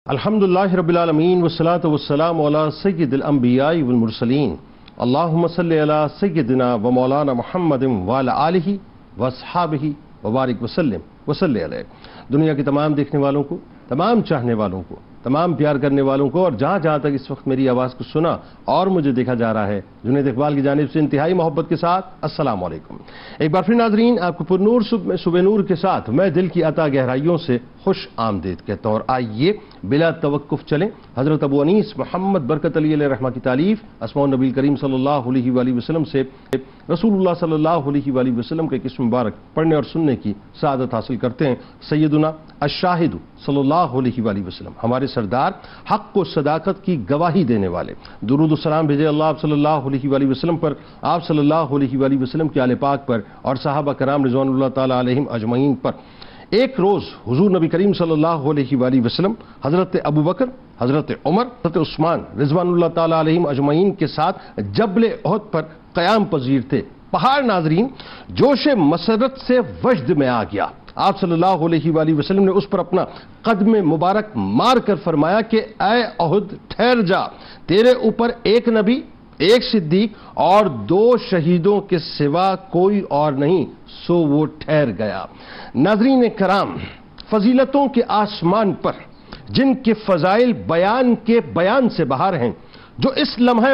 अल्हम्दुलिल्लाहि रब्बिल आलमीन वस्सलातु वस्सलामु अला सय्यिदिल अंबियाइ वल मुरसलीन अल्लाहुम्मा सल्लि अला सय्यिदिना व मौलाना मुहम्मदिन व अला आलिहि व अस्हाबिहि व बारिक वसल्लिम वसल्लि अलैहि। दुनिया के तमाम देखने वालों को, तमाम चाहने वालों को, तमाम प्यार करने वालों को और जहाँ जहाँ तक इस वक्त मेरी आवाज़ को सुना और मुझे देखा जा रहा है, जुनैद इकबाल की जानिब से इंतहाई मोहब्बत के साथ अस्सलाम वालेकुम। एक बार फिर नाजरीन, आपको पुरनूर सुबह नूर के साथ मैं दिल की अता गहराइयों से खुश आमदीद कहता हूँ। और आइए बिला तवक्कुफ चलें हज़रत अबू अनीस मोहम्मद बरकत अली अलैहि रहमा की तालीफ अस्माउन नबी करीम सल्लल्लाहु अलैहि वसल्लम से रसूलुल्लाह सल्लल्लाहु अलैहि वसल्लम के किस्म मुबारक पढ़ने और सुनने की सआदत हासिल करते हैं। सैयदुना अश-शाहिदु सल्लल्लाहु अलैहि वसल्लम, हमारे सरदार हक़ व सदाकत की गवाही देने वाले, दुरूद व सलाम भेजे अल्लाह सल्लल्लाहु अलैहि वसल्लम पर, आप सल्लल्लाहु अलैहि वसल्लम के आले पाक पर और सहाबा कराम रिज़वानुल्लाह ताला अलैहिम अजमईन पर। एक रोज़ हुजूर नबी करीम सल्लल्लाहु अलैहि वसल्लम हज़रत अबू बकर, हज़रत उमर, हज़रत उस्मान रिज़वानुल्लाह ताला अलैहिम अजमईन के साथ जबल उहद पर क़याम पज़ीर थे। पहाड़ नाज़रीन जोश मसरत से वजद में आ गया। आप सल्लल्लाहु अलैहि वसल्लम ने उस पर अपना कदम मुबारक मार कर फरमाया कि ऐ उहद ठहर जा, तेरे ऊपर एक नबी, एक सिद्दीक और दो शहीदों के सिवा कोई और नहीं। सो वो ठहर गया। नाज़रीन कराम, फजीलतों के आसमान पर जिनके फजाइल बयान के बयान से बाहर हैं, जो इस लम्हा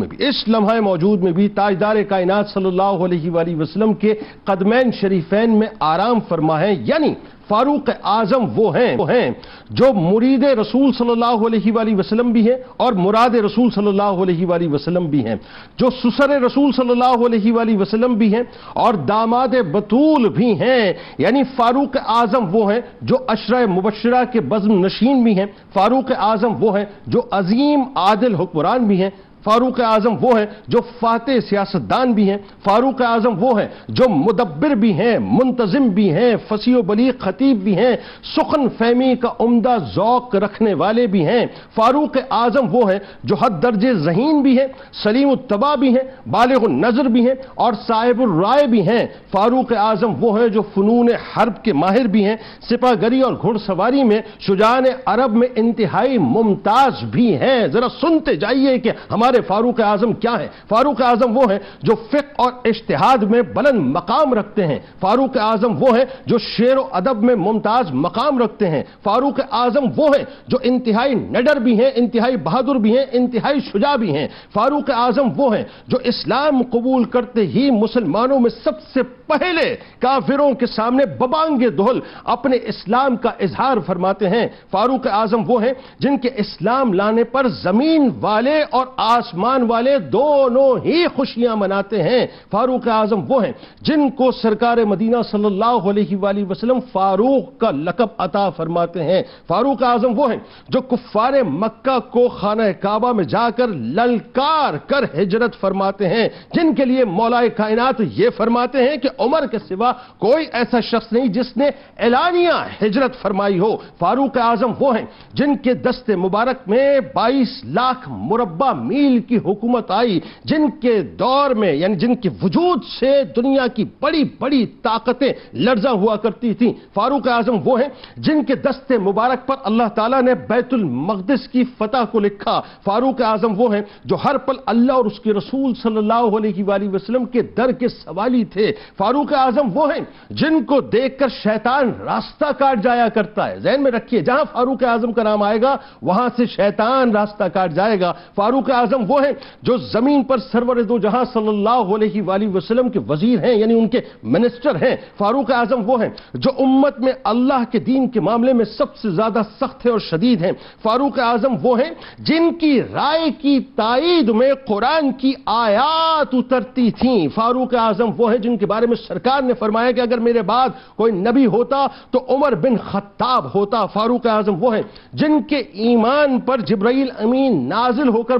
मौजूद में भी ताजदार कायनात सल्लल्लाहु अलैहि वसल्लम के कदमैन शरीफैन में आराम फरमा है, यानी फारूक आजम वो हैं जो मुरीद रसूल सल्लल्लाहु अलैहि वसल्लम भी हैं और मुराद रसूल सल्लल्लाहु अलैहि वसल्लम भी हैं, जो सुसर रसूल सल्लल्लाहु अलैहि वसल्लम भी हैं और दामाद बतूल भी हैं। यानी फारूक आजम वो हैं जो अशरा मुबशरा के बज़्म नशीन भी हैं, फारूक आजम वो हैं जो अजीम आदिल हुक्मरान भी हैं, फारूक आजम वो हैं जो फातेह सियासतदान भी हैं, फारूक आजम वो हैं जो मुदब्बिर भी हैं, मुंतजिम भी हैं, फसीह बलीग खतीब भी हैं, सुखन फहमी का उम्दा ज़ौक़ रखने वाले भी हैं। फारूक आजम वो हैं जो हद दर्जे ज़हीन भी हैं, सलीम उत्तबा भी हैं, बालिग़ नज़र भी हैं और साहिबुर राय भी हैं। फारूक आजम वो हैं जो फ़नून हर्ब के माहिर भी हैं, सिपाहगरी और घुड़सवारी में शुजान अरब में इंतहाई मुमताज़ भी हैं। ज़रा सुनते जाइए कि हमारे फारूक आजम क्या है। फारूक आजम वो हैं जो फ़िक़्ह और इज्तिहाद में बुलंद मकाम रखते हैं। फारूक आजम वो हैं जो शेर व अदब में मुमताज़ मकाम रखते हैं। फारूक आजम वो हैं जो इंतहाई निडर भी हैं, इंतहाई बहादुर भी हैं, इंतहाई शुजा भी हैं। फारूक आजम वो हैं जो इस्लाम कबूल करते ही मुसलमानों में सबसे पहले काफिरों के सामने बबांगे दोहल अपने इस्लाम का इजहार फरमाते हैं। फारूक आजम वो हैं जिनके इस्लाम लाने पर जमीन वाले और आसमान वाले दोनों ही खुशियां मनाते हैं। फारूक आजम वो हैं जिनको सरकार मदीना सल्लल्लाहु अलैहि वसल्लम फारूक का लक़ब अता फरमाते हैं। फारूक आजम वो हैं जो कुफ्फारे मक्का को खाना काबा में जाकर ललकार कर हिजरत फरमाते हैं, जिनके लिए मौलाए कायनात ये फरमाते हैं कि उमर के सिवा कोई ऐसा शख्स नहीं जिसने एलानिया हिजरत फरमाई हो। फारूक आजम वो हैं जिनके दस्ते मुबारक में 22 लाख मुरब्बा मील की हुकूमत आई, जिनके दौर में यानी जिनके वजूद से दुनिया की बड़ी बड़ी ताकतें लर्जा हुआ करती थीं। फारूक आजम वो हैं जिनके दस्ते मुबारक पर अल्लाह ताला ने बैतुल मक़दिस की फतह को लिखा। फारूक आजम वो हैं जो हर पल अल्लाह और उसके रसूल सल्लल्लाहु अलैहि वसल्लम के दर के सवाली थे। फारूक आजम वो हैं जिनको देखकर शैतान रास्ता काट जाया करता है। ज़हन में रखिए, जहां फारूक आजम का नाम आएगा वहां से शैतान रास्ता काट जाएगा। फारूक आजम वो हैं जो जमीन पर सरवर दो जहां सल्लल्लाहु अलैहि वसल्लम के वजीर हैं, यानी उनके मिनिस्टर हैं। फारूक आजम वो हैं जो उम्मत में अल्लाह के दीन के मामले में सबसे ज्यादा सख्त है और शदीद हैं। फारूक आजम वो हैं जिनकी राय की ताईद में कुरान की आयात उतरती थीं। फारूक आजम वो हैं जिनके बारे में सरकार ने फरमाया कि अगर मेरे बाद कोई नबी होता तो उमर बिन खत्ताब होता। फारूक आजम वो हैं जिनके ईमान पर जिब्राइल अमीन नाजिल होकर बाकायदा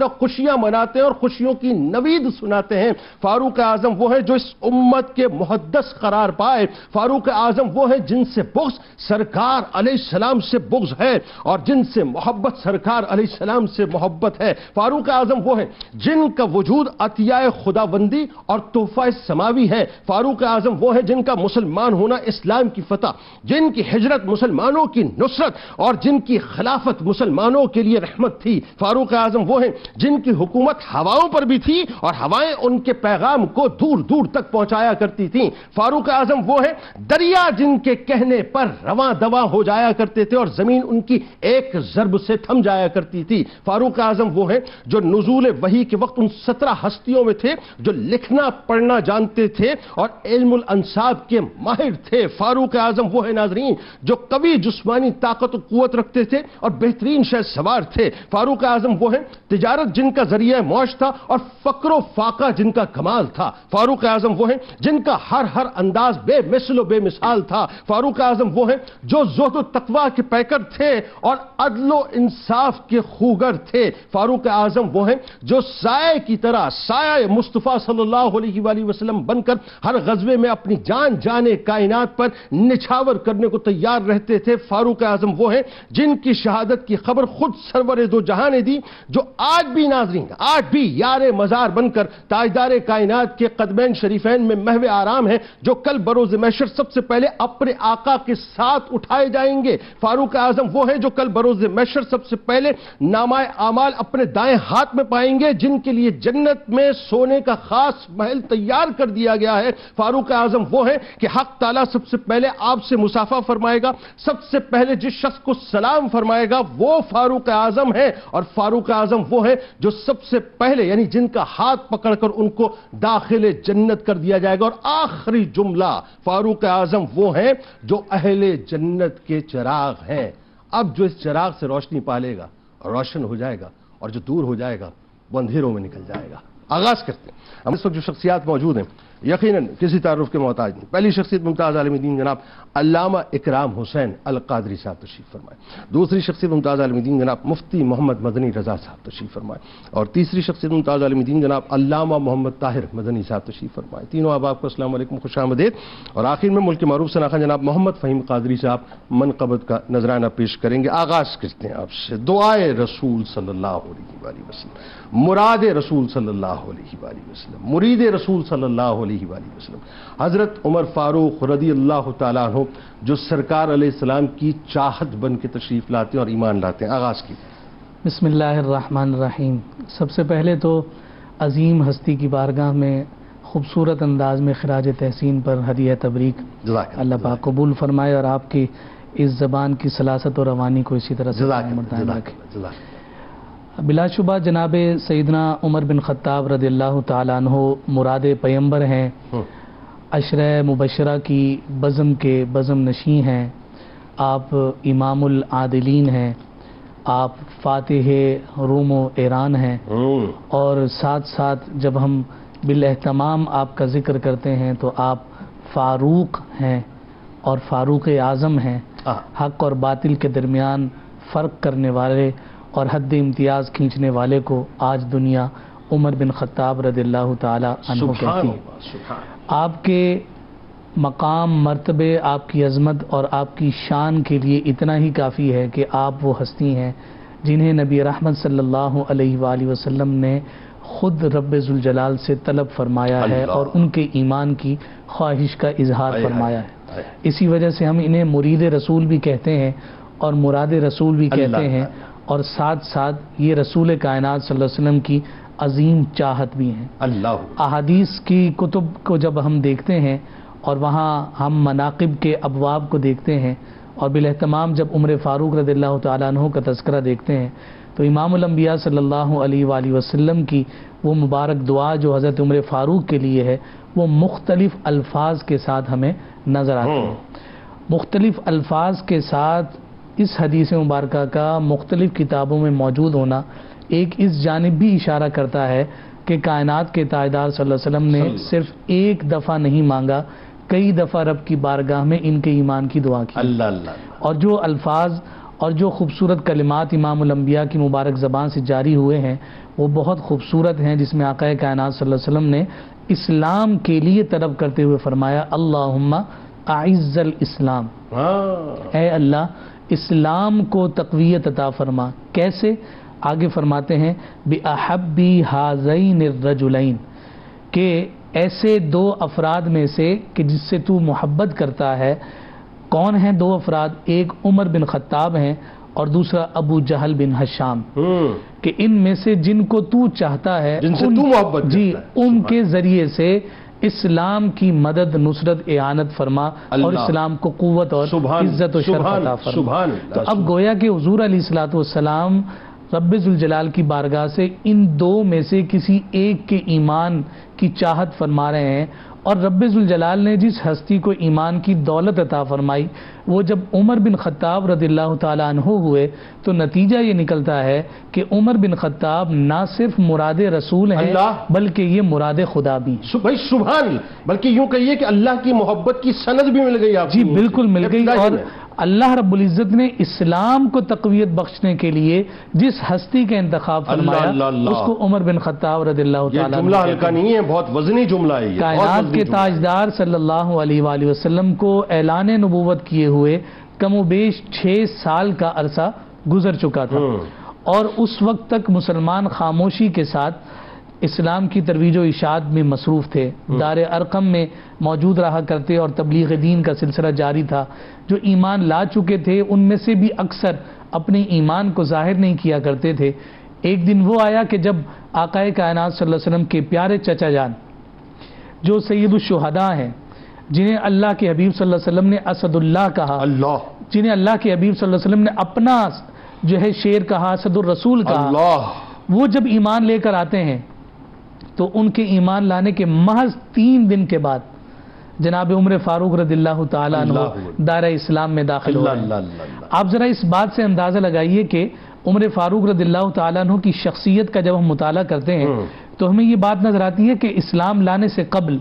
خوشیاں مناتے ہیں اور خوشیوں کی نوید سناتے ہیں۔ فاروق اعظم وہ ہیں جو اس امت کے محدث قرار پائے۔ فاروق اعظم وہ ہیں جن سے بغض سرکار علیہ السلام سے بغض ہے اور جن سے محبت سرکار علیہ السلام سے محبت ہے۔ فاروق اعظم وہ ہیں جن کا وجود عطیہ خداوندی اور تحفہ سماوی ہے۔ فاروق اعظم وہ ہیں جن کا مسلمان ہونا اسلام کی فتح، جن کی ہجرت مسلمانوں کی نصرت اور جن کی خلافت مسلمانوں کے لیے رحمت تھی۔ فاروق اعظم وہ ہیں جن کی حکومت ہواؤں پر بھی تھی اور ہوائیں ان کے پیغام کو دور دور تک پہنچایا کرتی تھیں۔ فاروق اعظم وہ ہیں دریا جن کے کہنے پر رواں دواں ہو جایا کرتے تھے اور زمین ان کی ایک ضرب سے تھم جایا کرتی تھی۔ فاروق اعظم وہ ہیں جو نزول وحی کے وقت ان 17 ہستیوں میں تھے جو لکھنا پڑھنا جانتے تھے اور علم الانساب کے ماہر تھے۔ فاروق اعظم وہ ہیں ناظرین جو قوی جسمانی طاقت و قوت رکھتے تھے اور بہترین شہ سوار تھے۔ فاروق اعظم وہ ہیں تجارت جن کا ذریعہ معاش تھا اور فقر و فاقہ جن کا کمال تھا۔ فاروق اعظم وہ ہیں جن کا ہر انداز بے مثل و بے مثال تھا۔ فاروق اعظم وہ ہیں جو زہد و تقوی کے پیکر تھے اور عدل و انصاف کے خوگر تھے۔ فاروق اعظم وہ ہیں جو سائے کی طرح سایہ مصطفیٰ صلی اللہ علیہ وآلہ وسلم بن کر ہر غزوے میں اپنی جان کائنات پر نچھاور کرنے کو تیار رہتے تھے۔ فاروق اعظم وہ ہیں جن کی شہادت کی خبر خود سرور دو جہاں نے دی، جو آج بھی ناظرین آج بھی یار مزار بن کر تاجدار کائنات کے قدمین شریفین میں محو آرام ہے، جو کل بروز محشر سب سے پہلے اپنے آقا کے ساتھ اٹھائے جائیں گے۔ فاروق اعظم وہ ہیں جو کل بروز محشر سب سے پہلے نامہ اعمال اپنے دائیں ہاتھ میں پائیں گے، جن کے لیے جنت میں سونے کا خاص محل تیار کر دیا گیا ہے۔ فاروق اعظم وہ ہیں کہ حق تعالیٰ سب سے پہلے آپ سے مصافحہ فرمائے گا، سب سے پہلے جس شخص کو سلام فرمائے گا وہ فاروق اعظم ہے، اور فاروق اعظم وہ ہے جو سب سے پہلے یعنی جن کا ہاتھ پکڑ کر ان کو داخل جنت کر دیا جائے گا۔ اور آخری جملہ فاروق اعظم وہ ہیں جو اہل جنت کے چراغ ہیں۔ اب جو اس چراغ سے روشنی پالے گا روشن ہو جائے گا اور جو دور ہو جائے گا وہ اندھیروں میں نکل جائے گا۔ آغاز کرتے ہیں۔ ہم اس وقت جو شخصیات موجود ہیں یقیناً کسی تعارف کے محتاج نہیں۔ پہلی شخصیت ممتاز عالم دین جناب علامہ اکرام حسین القادری صاحب تشریف فرمائے۔ دوسری شخصیت ممتاز عالم دین جناب مفتی محمد مدنی رضا صاحب تشریف فرمائے، اور تیسری شخصیت ممتاز عالم دین جناب علامہ محمد طاہر مدنی صاحب تشریف فرمائے۔ تینوں احباب کو السلام علیکم، خوش آمدید۔ اور آخر میں ملک کے معروف ثنا خان جناب محمد فہیم قادری صاحب منقبت کا نذرانہ پیش کریں گے۔ آغاز کرتے ہیں آپ سے دعائے رسول صلی اللہ علیہ وآلہ وسلم، مراد رسول صلی اللہ علیہ وآلہ وسلم، مرید رسول صلی اللہ علیہ وآلہ وسلم، حضرت عمر فاروق رضی اللہ تعالیٰ عنہ جو سرکار علیہ السلام کی چاہت بن کے تشریف لاتے ہیں اور ایمان لاتے ہیں۔ آغاز کی بسم اللہ الرحمن الرحیم۔ سب سے پہلے تو عظیم ہستی کی بارگاہ میں خوبصورت انداز میں خراج تحسین پر ہدیہ تبریک اللہ پاک قبول فرمائے اور آپ کی اس زبان کی سلاست اور روانی کو اسی طرح سے مردان رکھے۔ بلا شبہ جناب سیدنا عمر بن خطاب رضی اللہ تعالیٰ عنہ مراد پیمبر ہیں، عشرہ مبشرہ کی بزم کے بزم نشیں ہیں، آپ امام العادلین ہیں، آپ فاتح روم و ایران ہیں، اور ساتھ ساتھ جب ہم بالاہتمام آپ کا ذکر کرتے ہیں تو آپ فاروق ہیں اور فاروق اعظم ہیں، حق اور باطل کے درمیان فرق کرنے والے اور حد امتیاز کھینچنے والے کو آج دنیا عمر بن خطاب رضی اللہ تعالی عنہ کہتی ہے۔ آپ کے مقام مرتبے، آپ کی عظمت اور آپ کی شان کے لیے اتنا ہی کافی ہے کہ آپ وہ ہستی ہیں جنہیں نبی رحمت صلی اللہ علیہ وآلہ وسلم نے خود رب ذوالجلال سے طلب فرمایا ہے اور ان کے ایمان کی خواہش کا اظہار فرمایا ہے۔ اسی وجہ سے ہم انہیں مرید رسول بھی کہتے ہیں اور مراد رسول بھی کہتے ہیں، اور ساتھ ساتھ یہ رسول کائنات صلی اللہ علیہ وسلم کی عظیم چاہت بھی ہیں۔ احادیث کی کتب کو جب ہم دیکھتے ہیں اور وہاں ہم مناقب کے ابواب کو دیکھتے ہیں اور بالاہتمام جب عمر فاروق رضی اللہ تعالیٰ عنہ کا تذکرہ دیکھتے ہیں تو امام الانبیاء صلی اللہ علیہ وآلہ وسلم کی وہ مبارک دعا جو حضرت عمر فاروق کے لیے ہے وہ مختلف الفاظ کے ساتھ ہمیں نظر آتے ہیں۔ مختلف الفاظ کے ساتھ اس حدیث مبارکہ کا مختلف کتابوں میں موجود ہونا ایک اس جانب بھی اشارہ کرتا ہے کہ کائنات کے تاجدار صلی اللہ علیہ وسلم نے صرف ایک دفعہ نہیں مانگا، کئی دفعہ رب کی بارگاہ میں ان کے ایمان کی دعا کی۔ اور جو الفاظ اور جو خوبصورت کلمات امام الانبیاء کی مبارک زبان سے جاری ہوئے ہیں وہ بہت خوبصورت ہیں، جس میں آقا کائنات صلی اللہ علیہ وسلم نے اسلام کے لیے طلب کرتے ہوئے فرمایا اللہم اعز الاسلام، اے اللہ اسلام کو تقویت عطا فرما۔ کیسے؟ آگے فرماتے ہیں بِأَحَبِّ هَذَيْنِ الرَّجُلَيْنِ، کہ ایسے دو افراد میں سے کہ جس سے تو محبت کرتا ہے۔ کون ہیں دو افراد؟ ایک عمر بن خطاب ہیں اور دوسرا ابو جہل بن ہشام، کہ ان میں سے جن کو تو چاہتا ہے، جن سے تو محبت کرتا ہے، ان کے ذریعے سے اسلام کی مدد، نصرت، اعانت فرما اور اسلام کو قوت اور عزت و شرف عطا فرما۔ تو اب گویا کہ حضور علیہ الصلوۃ والسلام رب ذوالجلال کی بارگاہ سے ان دو میں سے کسی ایک کے ایمان کی چاہت فرما رہے ہیں، اور رب ذوالجلال نے جس ہستی کو ایمان کی دولت عطا فرمائی وہ جب عمر بن خطاب رضی اللہ تعالیٰ عنہ ہوئے تو نتیجہ یہ نکلتا ہے کہ عمر بن خطاب نہ صرف مراد رسول ہیں بلکہ یہ مراد خدا بھی۔ بھائی سبحان اللہ، بلکہ یوں کہیے کہ اللہ کی محبت کی سند بھی مل گئی آپ کو۔ جی بالکل مل گئی، اور اللہ رب العزت نے اسلام کو تقویت بخشنے کے لیے جس ہستی کا انتخاب فرمایا اس کو عمر بن خطاب رضی اللہ تعالیٰ عنہ۔ جملہ ہلکا نہیں ہے، بہت وزنی جملہ ہے یہ۔ کائنات کے تاجدار صلی اللہ علیہ وآلہ وسلم کو اعلان نبوت کیے ہوئے کم و بیش 6 سال کا عرصہ گزر چکا تھا، اور اس وقت تک مسلمان خاموشی کے ساتھ اسلام کی ترویج و اشاعت میں مصروف تھے، دار ارقم میں موجود رہا کرتے اور تبلیغ دین کا سلسلہ جاری تھا۔ جو ایمان لا چکے تھے ان میں سے بھی اکثر اپنے ایمان کو ظاہر نہیں کیا کرتے تھے۔ ایک دن وہ آیا کہ جب آقا کائنات صلی اللہ علیہ وسلم کے پیارے چچا جان جو سید الشہداء ہیں، جنہیں اللہ کے حبیب صلی اللہ علیہ وسلم نے اسد اللہ کہا، جنہیں اللہ کے حبیب صلی اللہ علیہ وسلم نے اپنا جو ہے شیر کہا، اسد الرسول کہا، وہ جب ایمان لے کر آتے ہیں تو ان کے ایمان لانے کے محض 3 دن کے بعد جناب عمر فاروق رضی اللہ تعالیٰ عنہ دائرہ اسلام میں داخل ہوئے۔ آپ ذرا اس بات سے اندازہ لگائیے کہ عمر فاروق رضی اللہ تعالیٰ عنہ کی شخصیت کا جب ہم مطالعہ کرتے ہیں تو ہمیں یہ بات نظر آتی ہے کہ اسلام لانے سے قبل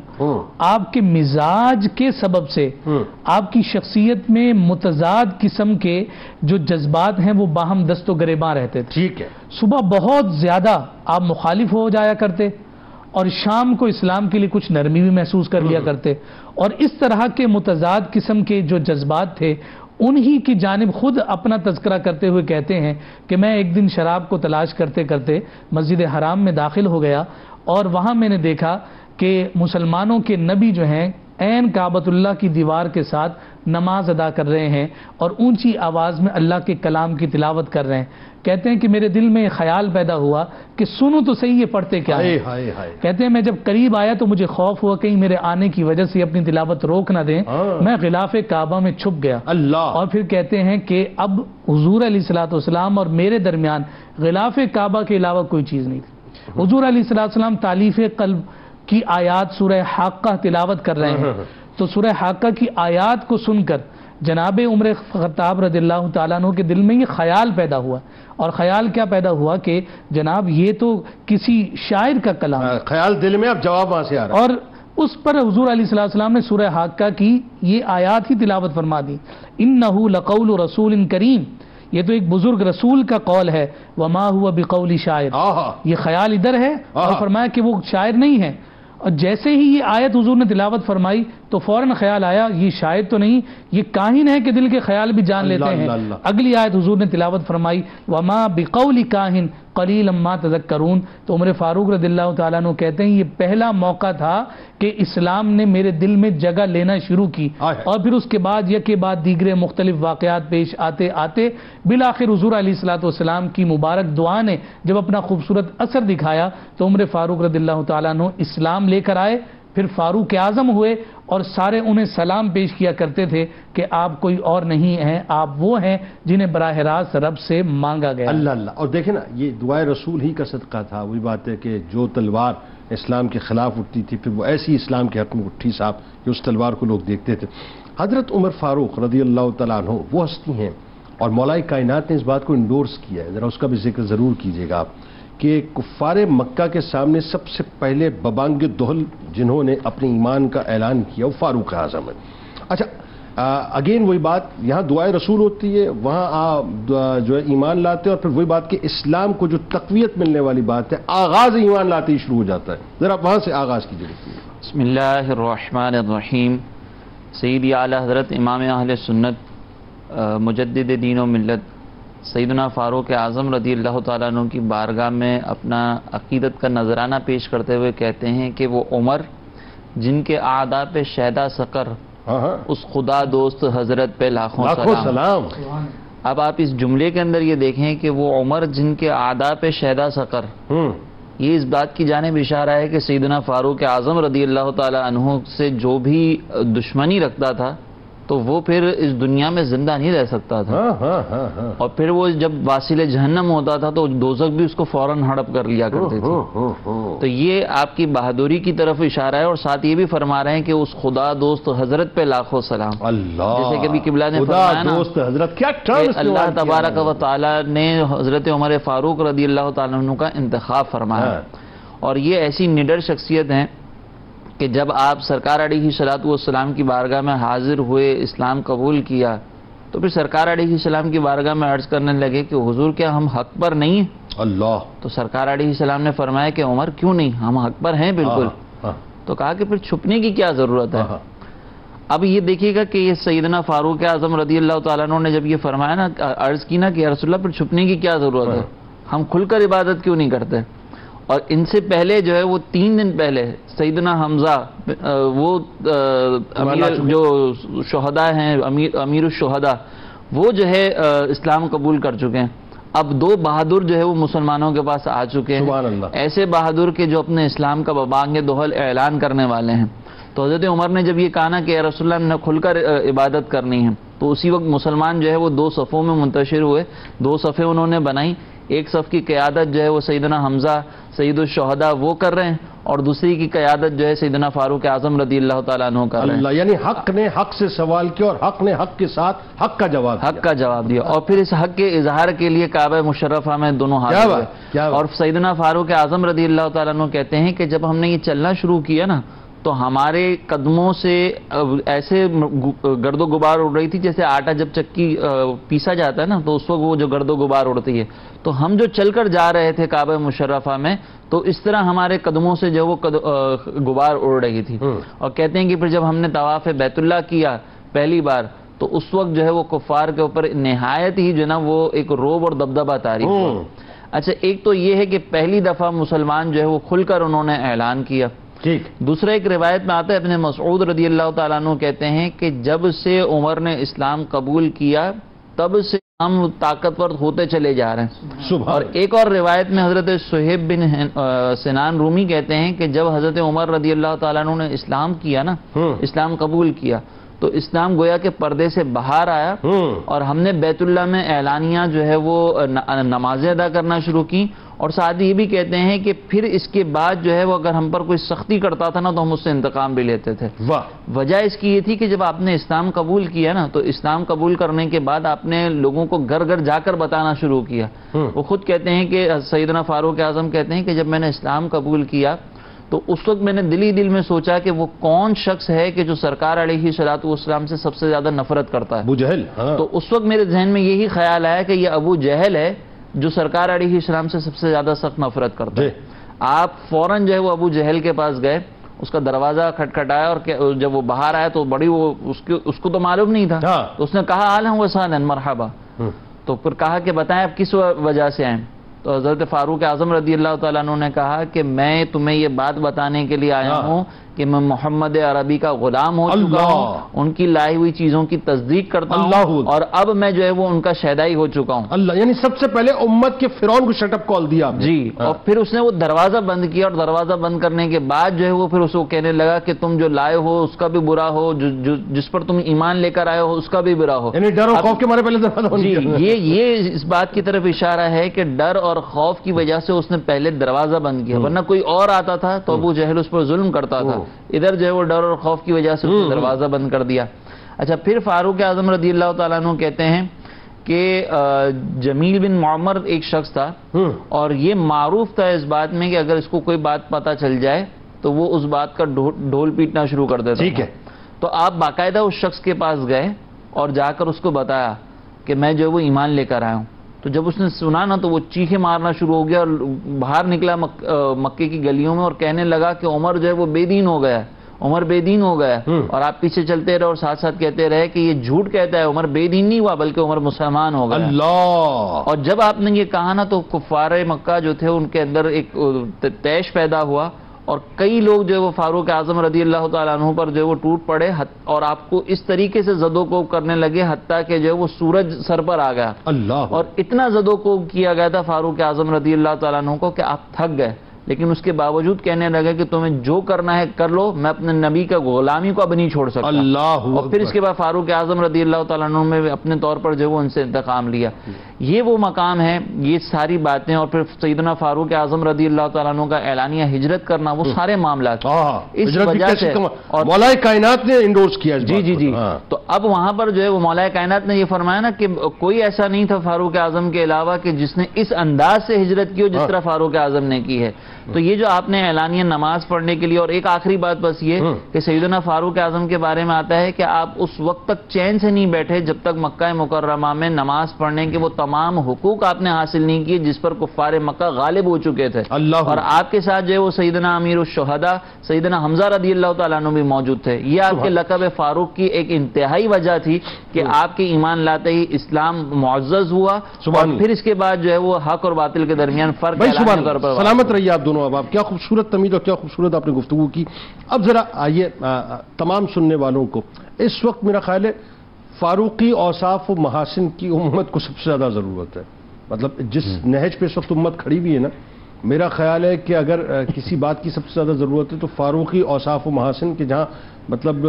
آپ کے مزاج کے سبب سے آپ کی شخصیت میں متضاد قسم کے جو جذبات ہیں وہ باہم دست و گریباں رہتے تھے۔ ٹھیک ہے، صبح بہت زیادہ آپ مخالف ہو جایا کرتے اور شام کو اسلام کے لیے کچھ نرمی بھی محسوس کر لیا کرتے، اور اس طرح کے متضاد قسم کے جو جذبات تھے انہی کی جانب خود اپنا تذکرہ کرتے ہوئے کہتے ہیں کہ میں ایک دن شراب کو تلاش کرتے کرتے مسجد حرام میں داخل ہو گیا، اور وہاں میں نے دیکھا کہ مسلمانوں کے نبی جو ہیں عین کعبۃ اللہ کی دیوار کے ساتھ نماز ادا کر رہے ہیں اور اونچی آواز میں اللہ کے کلام کی تلاوت کر رہے ہیں۔ کہتے ہیں کہ میرے دل میں خیال پیدا ہوا کہ سنو تو صحیح یہ پڑھتے کیا ہیں۔ کہتے ہیں میں جب قریب آیا تو مجھے خوف ہوا کہیں میرے آنے کی وجہ سے اپنی تلاوت روک نہ دیں، میں غلاف کعبہ میں چھپ گیا۔ اور پھر کہتے ہیں کہ اب حضور علیہ الصلوۃ والسلام اور میرے درمیان غلاف کعبہ کے علاوہ کوئی چیز نہیں تھی۔ حضور علیہ الصلوۃ والسلام تالیف قلب کی آیات سورہ حاقہ تلاوت کر رہے ہیں، تو سورہ حاقہ کی آیات کو سن کر جناب عمر خطاب رضی اللہ تعالیٰ عنہ کے دل میں یہ خیال پیدا ہوا، اور خیال کیا پیدا ہوا کہ جناب یہ تو کسی شاعر کا کلام ہے، خیال دل میں اب جواب وہاں سے آ رہا ہے، اور اس پر حضور علیہ السلام نے سورہ حاقہ کی یہ آیات ہی تلاوت فرما دی۔ انہ لقول رسول کریم، یہ تو ایک بزرگ رسول کا قول ہے، وما ہوا بقول شاعر، یہ خیال ادھر ہے، اور فرمایا کہ وہ شاعر نہیں ہے۔ اور جیسے ہی یہ آیت حضور نے تلاوت فرمائی تو فوراً خیال آیا یہ شاعر تو نہیں، یہ کاہن ہے کہ دل کے خیال بھی جان لیتے ہیں۔ اگلی آیت حضور نے تلاوت فرمائی وما بقول کاہن قلیلا ما تذکرون، تو عمر فاروق رضی اللہ تعالیٰ عنہ کہتے ہیں یہ پہلا موقع تھا کہ اسلام نے میرے دل میں جگہ لینا شروع کی، اور پھر اس کے بعد یک بعد دیگرے مختلف واقعات پیش آتے آتے بالآخر حضور علیہ الصلوۃ والسلام کی مبارک دعا نے جب اپنا خوبصورت اثر دکھایا تو عمر فاروق رضی اللہ تعالیٰ عنہ اسلام لے کر آئے، پھر فاروق اعظم ہوئے، اور سارے انہیں سلام پیش کیا کرتے تھے کہ آپ کوئی اور نہیں ہیں، آپ وہ ہیں جنہیں براہ راست رب سے مانگا گیا۔ اللہ اللہ، اور دیکھیں نا یہ دعائے رسول ہی کا صدقہ تھا۔ وہی بات ہے کہ جو تلوار اسلام کے خلاف اٹھتی تھی پھر وہ ایسی اسلام کے حق میں اٹھی صاحب کہ اس تلوار کو لوگ دیکھتے تھے۔ حضرت عمر فاروق رضی اللہ تعالیٰ عنہ وہ ہستی ہیں، اور مولا کائنات نے اس بات کو انڈورس کیا ہے، ذرا اس کا بھی ذکر ضرور کیجیے گا آپ، کہ کفار مکہ کے سامنے سب سے پہلے ببانگ دہل جنہوں نے اپنے ایمان کا اعلان کیا وہ فاروق اعظم ہے۔ اچھا اگین وہی بات، یہاں دعائے رسول ہوتی ہے، وہاں آپ جو ہے ایمان لاتے ہیں، اور پھر وہی بات کہ اسلام کو جو تقویت ملنے والی بات ہے، آغاز ایمان لاتے ہی شروع ہو جاتا ہے. ذرا وہاں سے آغاز کیجیے. بسم اللہ الرحمن الرحیم. سیدی اعلی حضرت امام اہل سنت مجدد دین و ملت سیدنا فاروق اعظم رضی اللہ تعالیٰ عنہ کی بارگاہ میں اپنا عقیدت کا نذرانہ پیش کرتے ہوئے کہتے ہیں کہ وہ عمر جن کے اعداء پہ شیدا سقر، اس خدا دوست حضرت پہ لاکھوں سلام. اب آپ اس جملے کے اندر یہ دیکھیں کہ وہ عمر جن کے اعداء پہ شیدا سقر، یہ اس بات کی جانب اشارہ ہے کہ سیدنا فاروق اعظم رضی اللہ تعالی عنہ سے جو بھی دشمنی رکھتا تھا تو وہ پھر اس دنیا میں زندہ نہیں رہ سکتا تھا. اور پھر وہ جب واصل جہنم ہوتا تھا تو دوزخ بھی اس کو فوراً ہڑپ کر لیا کرتے تھے. تو یہ آپ کی بہادری کی طرف اشارہ ہے، اور ساتھ یہ بھی فرما رہے ہیں کہ اس خدا دوست حضرت پہ لاکھوں سلام. اللہ، جیسے کہ قبلہ نے فرمایا نا کہ اللہ تبارک و تعالی نے حضرت عمر فاروق رضی اللہ تعالیٰ عنہ کا انتخاب فرمایا. اور یہ ایسی نڈر شخصیت ہیں کہ جب آپ سرکار علیہ الصلوۃ والسلام کی بارگاہ میں حاضر ہوئے، اسلام قبول کیا، تو پھر سرکار علیہ السلام کی بارگاہ میں عرض کرنے لگے کہ حضور کیا ہم حق پر نہیں ہیں؟ اللہ. تو سرکار علیہ السلام نے فرمایا کہ عمر کیوں نہیں، ہم حق پر ہیں بالکل. تو کہا کہ پھر چھپنے کی کیا ضرورت ہے. اب یہ دیکھیے گا کہ یہ سیدنا فاروق اعظم رضی اللہ تعالیٰ عنہ نے جب یہ فرمایا نا، عرض کی نا کہ یا رسول اللہ پھر چھپنے کی کیا ضرورت ہے، ہم کھل کر عبادت کیوں نہیں کرتے. اور ان سے پہلے جو ہے وہ 3 دن پہلے سیدنا حمزہ، وہ جو شہداء ہیں، امیر الشہداء، وہ جو ہے اسلام قبول کر چکے ہیں. اب 2 بہادر جو ہے وہ مسلمانوں کے پاس آ چکے ہیں، ایسے بہادر کے جو اپنے اسلام کا ببانگ دوہل اعلان کرنے والے ہیں. تو حضرت عمر نے جب یہ کہا نا کہ یا رسول اللہ نے کھل کر عبادت کرنی ہے، تو اسی وقت مسلمان جو ہے وہ 2 صفوں میں منتشر ہوئے. 2 صفیں انہوں نے بنائی، ایک صف کی قیادت جو ہے وہ سیدنا حمزہ سید الشہداء وہ کر رہے ہیں، اور دوسری کی قیادت جو ہے سیدنا فاروق اعظم رضی اللہ تعالیٰ عنہ کر رہے ہیں. اللہ، یعنی حق نے حق سے سوال کیا، اور حق نے حق کے ساتھ حق کا جواب دیا، اور پھر اس حق کے اظہار کے لیے کعبہ مشرفہ میں دونوں حاضر ہوئے. اور سیدنا فاروق اعظم رضی اللہ تعالیٰ عنہ کہتے ہیں کہ جب ہم نے یہ چلنا شروع کیا نا، تو ہمارے قدموں سے ایسے گرد و غبار اڑ رہی تھی جیسے آٹا جب چکی پیسا جاتا ہے نا، تو اس وقت وہ جو گرد و غبار اڑتی ہے. تو ہم جو چل کر جا رہے تھے کعبہ مشرفہ میں، تو اس طرح ہمارے قدموں سے جو وہ غبار اڑ رہی تھی. اور کہتے ہیں کہ پھر جب ہم نے طواف بیت اللہ کیا پہلی بار، تو اس وقت جو ہے وہ کفار کے اوپر نہایت ہی جو ہے نا وہ ایک روب اور دبدبہ طاری ہوا. اچھا، ایک تو یہ ہے کہ پہلی دفعہ مسلمان جو ہے وہ کھل کر انہوں نے اعلان کیا. دوسرا ایک روایت میں آتا ہے، ابن مسعود رضی اللہ تعالیٰ عنہ کہتے ہیں کہ جب سے عمر نے اسلام قبول کیا تب سے ہم طاقتور ہوتے چلے جا رہے ہیں. اور ایک اور روایت میں حضرت صہیب بن سنان رومی کہتے ہیں کہ جب حضرت عمر رضی اللہ تعالیٰ عنہ نے اسلام کیا نا، اسلام قبول کیا، تو اسلام گویا کہ پردے سے باہر آیا، اور ہم نے بیت اللہ میں اعلانیہ جو ہے وہ نمازیں ادا کرنا شروع کی. اور ساتھ یہ بھی کہتے ہیں کہ پھر اس کے بعد جو ہے وہ اگر ہم پر کوئی سختی کرتا تھا نا تو ہم اس سے انتقام بھی لیتے تھے. وجہ اس کی یہ تھی کہ جب آپ نے اسلام قبول کیا نا، تو اسلام قبول کرنے کے بعد آپ نے لوگوں کو گھر گھر جا کر بتانا شروع کیا. وہ خود کہتے ہیں کہ سیدنا فاروق اعظم کہتے ہیں کہ جب میں نے اسلام قبول کیا تو اس وقت میں نے دل میں سوچا کہ وہ کون شخص ہے کہ جو سرکار علیہ الصلوۃ والسلام سے سب سے زیادہ نفرت کرتا ہے. ابو جہل. تو اس وقت میرے ذہن میں یہی خیال آیا کہ یہ ابو جہل ہے جو سرکار علیہ السلام سے سب سے زیادہ سخت نفرت کرتا ہے. آپ فوراً جو ہے وہ ابو جہل کے پاس گئے، اس کا دروازہ کھٹکھٹایا، اور جب وہ باہر آیا تو بڑی وہ اس کو تو معلوم نہیں تھا، تو اس نے کہا اہلا و سہلا مرحبا. تو پھر کہا کہ بتائیں آپ کس وجہ سے آئیں. تو حضرت فاروق اعظم رضی اللہ تعالیٰ عنہ نے کہا کہ میں تمہیں یہ بات بتانے کے لیے آیا ہوں کہ میں محمد عربی کا غلام ہو چکا ہوں، ان کی لائی ہوئی چیزوں کی تصدیق کرتا ہوں، اور اب میں جو ہے وہ ان کا شہدائی ہو چکا ہوں. اللہ، یعنی سب سے پہلے امت کے فرعون کو شٹ اپ کال دیا. جی. اور پھر اس نے وہ دروازہ بند کیا، اور دروازہ بند کرنے کے بعد جو ہے وہ پھر اس کو کہنے لگا کہ تم جو لائے ہو اس کا بھی برا ہو، جس پر تم ایمان لے کر آئے ہو اس کا بھی برا ہو. یعنی ڈر اور خوف کے مارے پہلے دروازہ بند کیا. یہ اس بات کی طرف اشارہ ہے کہ ڈر اور خوف کی وجہ سے اس نے پہلے دروازہ بند کیا، ورنہ کوئی اور آتا تھا تو ابو جہل اس پر ظلم کرتا تھا. ادھر جو ہے وہ ڈر اور خوف کی وجہ سے اس نے دروازہ بند کر دیا. اچھا، پھر فاروق اعظم رضی اللہ تعالیٰ عنہ کہتے ہیں کہ جمیل بن معمر ایک شخص تھا، اور یہ معروف تھا اس بات میں کہ اگر اس کو کوئی بات پتہ چل جائے تو وہ اس بات کا ڈھول پیٹنا شروع کر دیتا. ٹھیک ہے. تو آپ باقاعدہ اس شخص کے پاس گئے اور جا کر اس کو بتایا کہ میں جو ہے وہ ایمان لے کر آیا ہوں. تو جب اس نے سنا نا تو وہ چیخیں مارنا شروع ہو گیا اور باہر نکلا مکے کی گلیوں میں اور کہنے لگا کہ عمر جو ہے وہ بے دین ہو گیا ہے، عمر بے دین ہو گیا ہے. اور آپ پیچھے چلتے رہے اور ساتھ ساتھ کہتے رہے کہ یہ جھوٹ کہتا ہے، عمر بے دین نہیں ہوا بلکہ عمر مسلمان ہو گیا. اللہ. اور جب آپ نے یہ کہا نا تو کفار مکہ جو تھے ان کے اندر ایک تیش پیدا ہوا اور کئی لوگ جو ہے وہ فاروق اعظم رضی اللہ تعالیٰ عنہ پر جو ہے وہ ٹوٹ پڑے اور آپ کو اس طریقے سے زد و کوب کرنے لگے حتیٰ کہ جو ہے وہ سورج سر پر آ گیا. اللہ. اور اتنا زد و کوب کیا گیا تھا فاروق اعظم رضی اللہ تعالیٰ عنہ کو کہ آپ تھک گئے، لیکن اس کے باوجود کہنے لگے کہ تمہیں جو کرنا ہے کر لو، میں اپنے نبی کا غلامی کو اب نہیں چھوڑ سکتا. اللہ. اور پھر اس کے بعد فاروق اعظم رضی اللہ تعالیٰ عنہ میں اپنے طور پر جو وہ ان سے انتقام لیا. یہ وہ مقام ہے، یہ ساری باتیں، اور پھر سیدنا فاروق اعظم رضی اللہ تعالیٰ عنہ کا اعلانیہ ہجرت کرنا، وہ سارے معاملات اس وجہ سے اور مولا کائنات نے انڈورس کیا. جی. تو اب وہاں پر جو ہے وہ مولا کائنات نے یہ فرمایا نا کہ کوئی ایسا نہیں تھا فاروق اعظم کے علاوہ کہ جس نے اس انداز سے ہجرت کی ہو جس طرح فاروق اعظم نے کی ہے. تو یہ جو آپ نے اعلانیہ نماز پڑھنے کے لیے، اور ایک آخری بات بس یہ کہ سیدنا فاروق اعظم کے بارے میں آتا ہے کہ آپ اس وقت تک چین سے نہیں بیٹھے جب تک مکہ مکرمہ میں نماز پڑھنے کے وہ تمام حقوق آپ نے حاصل نہیں کیے جس پر کفار مکہ غالب ہو چکے تھے. اور آپ کے ساتھ جو ہے وہ سیدنا امیر الشہداء سیدنا حمزہ رضی اللہ تعالیٰ عنہ بھی موجود تھے. یہ آپ کے لقب فاروق کی ایک انتہائی وجہ تھی کہ آپ کے ایمان لاتے ہی اسلام معزز ہوا، اور پھر اس کے بعد جو ہے وہ حق اور باطل کے درمیان فرق. سلامت رہیے آپ دونوں. اب آپ کیا خوبصورت تمید اور کیا خوبصورت آپ نے گفتگو کی. اب ذرا آئیے تمام سننے والوں کو، اس وقت میرا خیال ہے فاروقی اوصاف و محاسن کی امت کو سب سے زیادہ ضرورت ہے. مطلب جس نہج پہ اس وقت امت کھڑی ہوئی ہے نا، میرا خیال ہے کہ اگر کسی بات کی سب سے زیادہ ضرورت ہے تو فاروقی اوصاف و محاسن کے، جہاں مطلب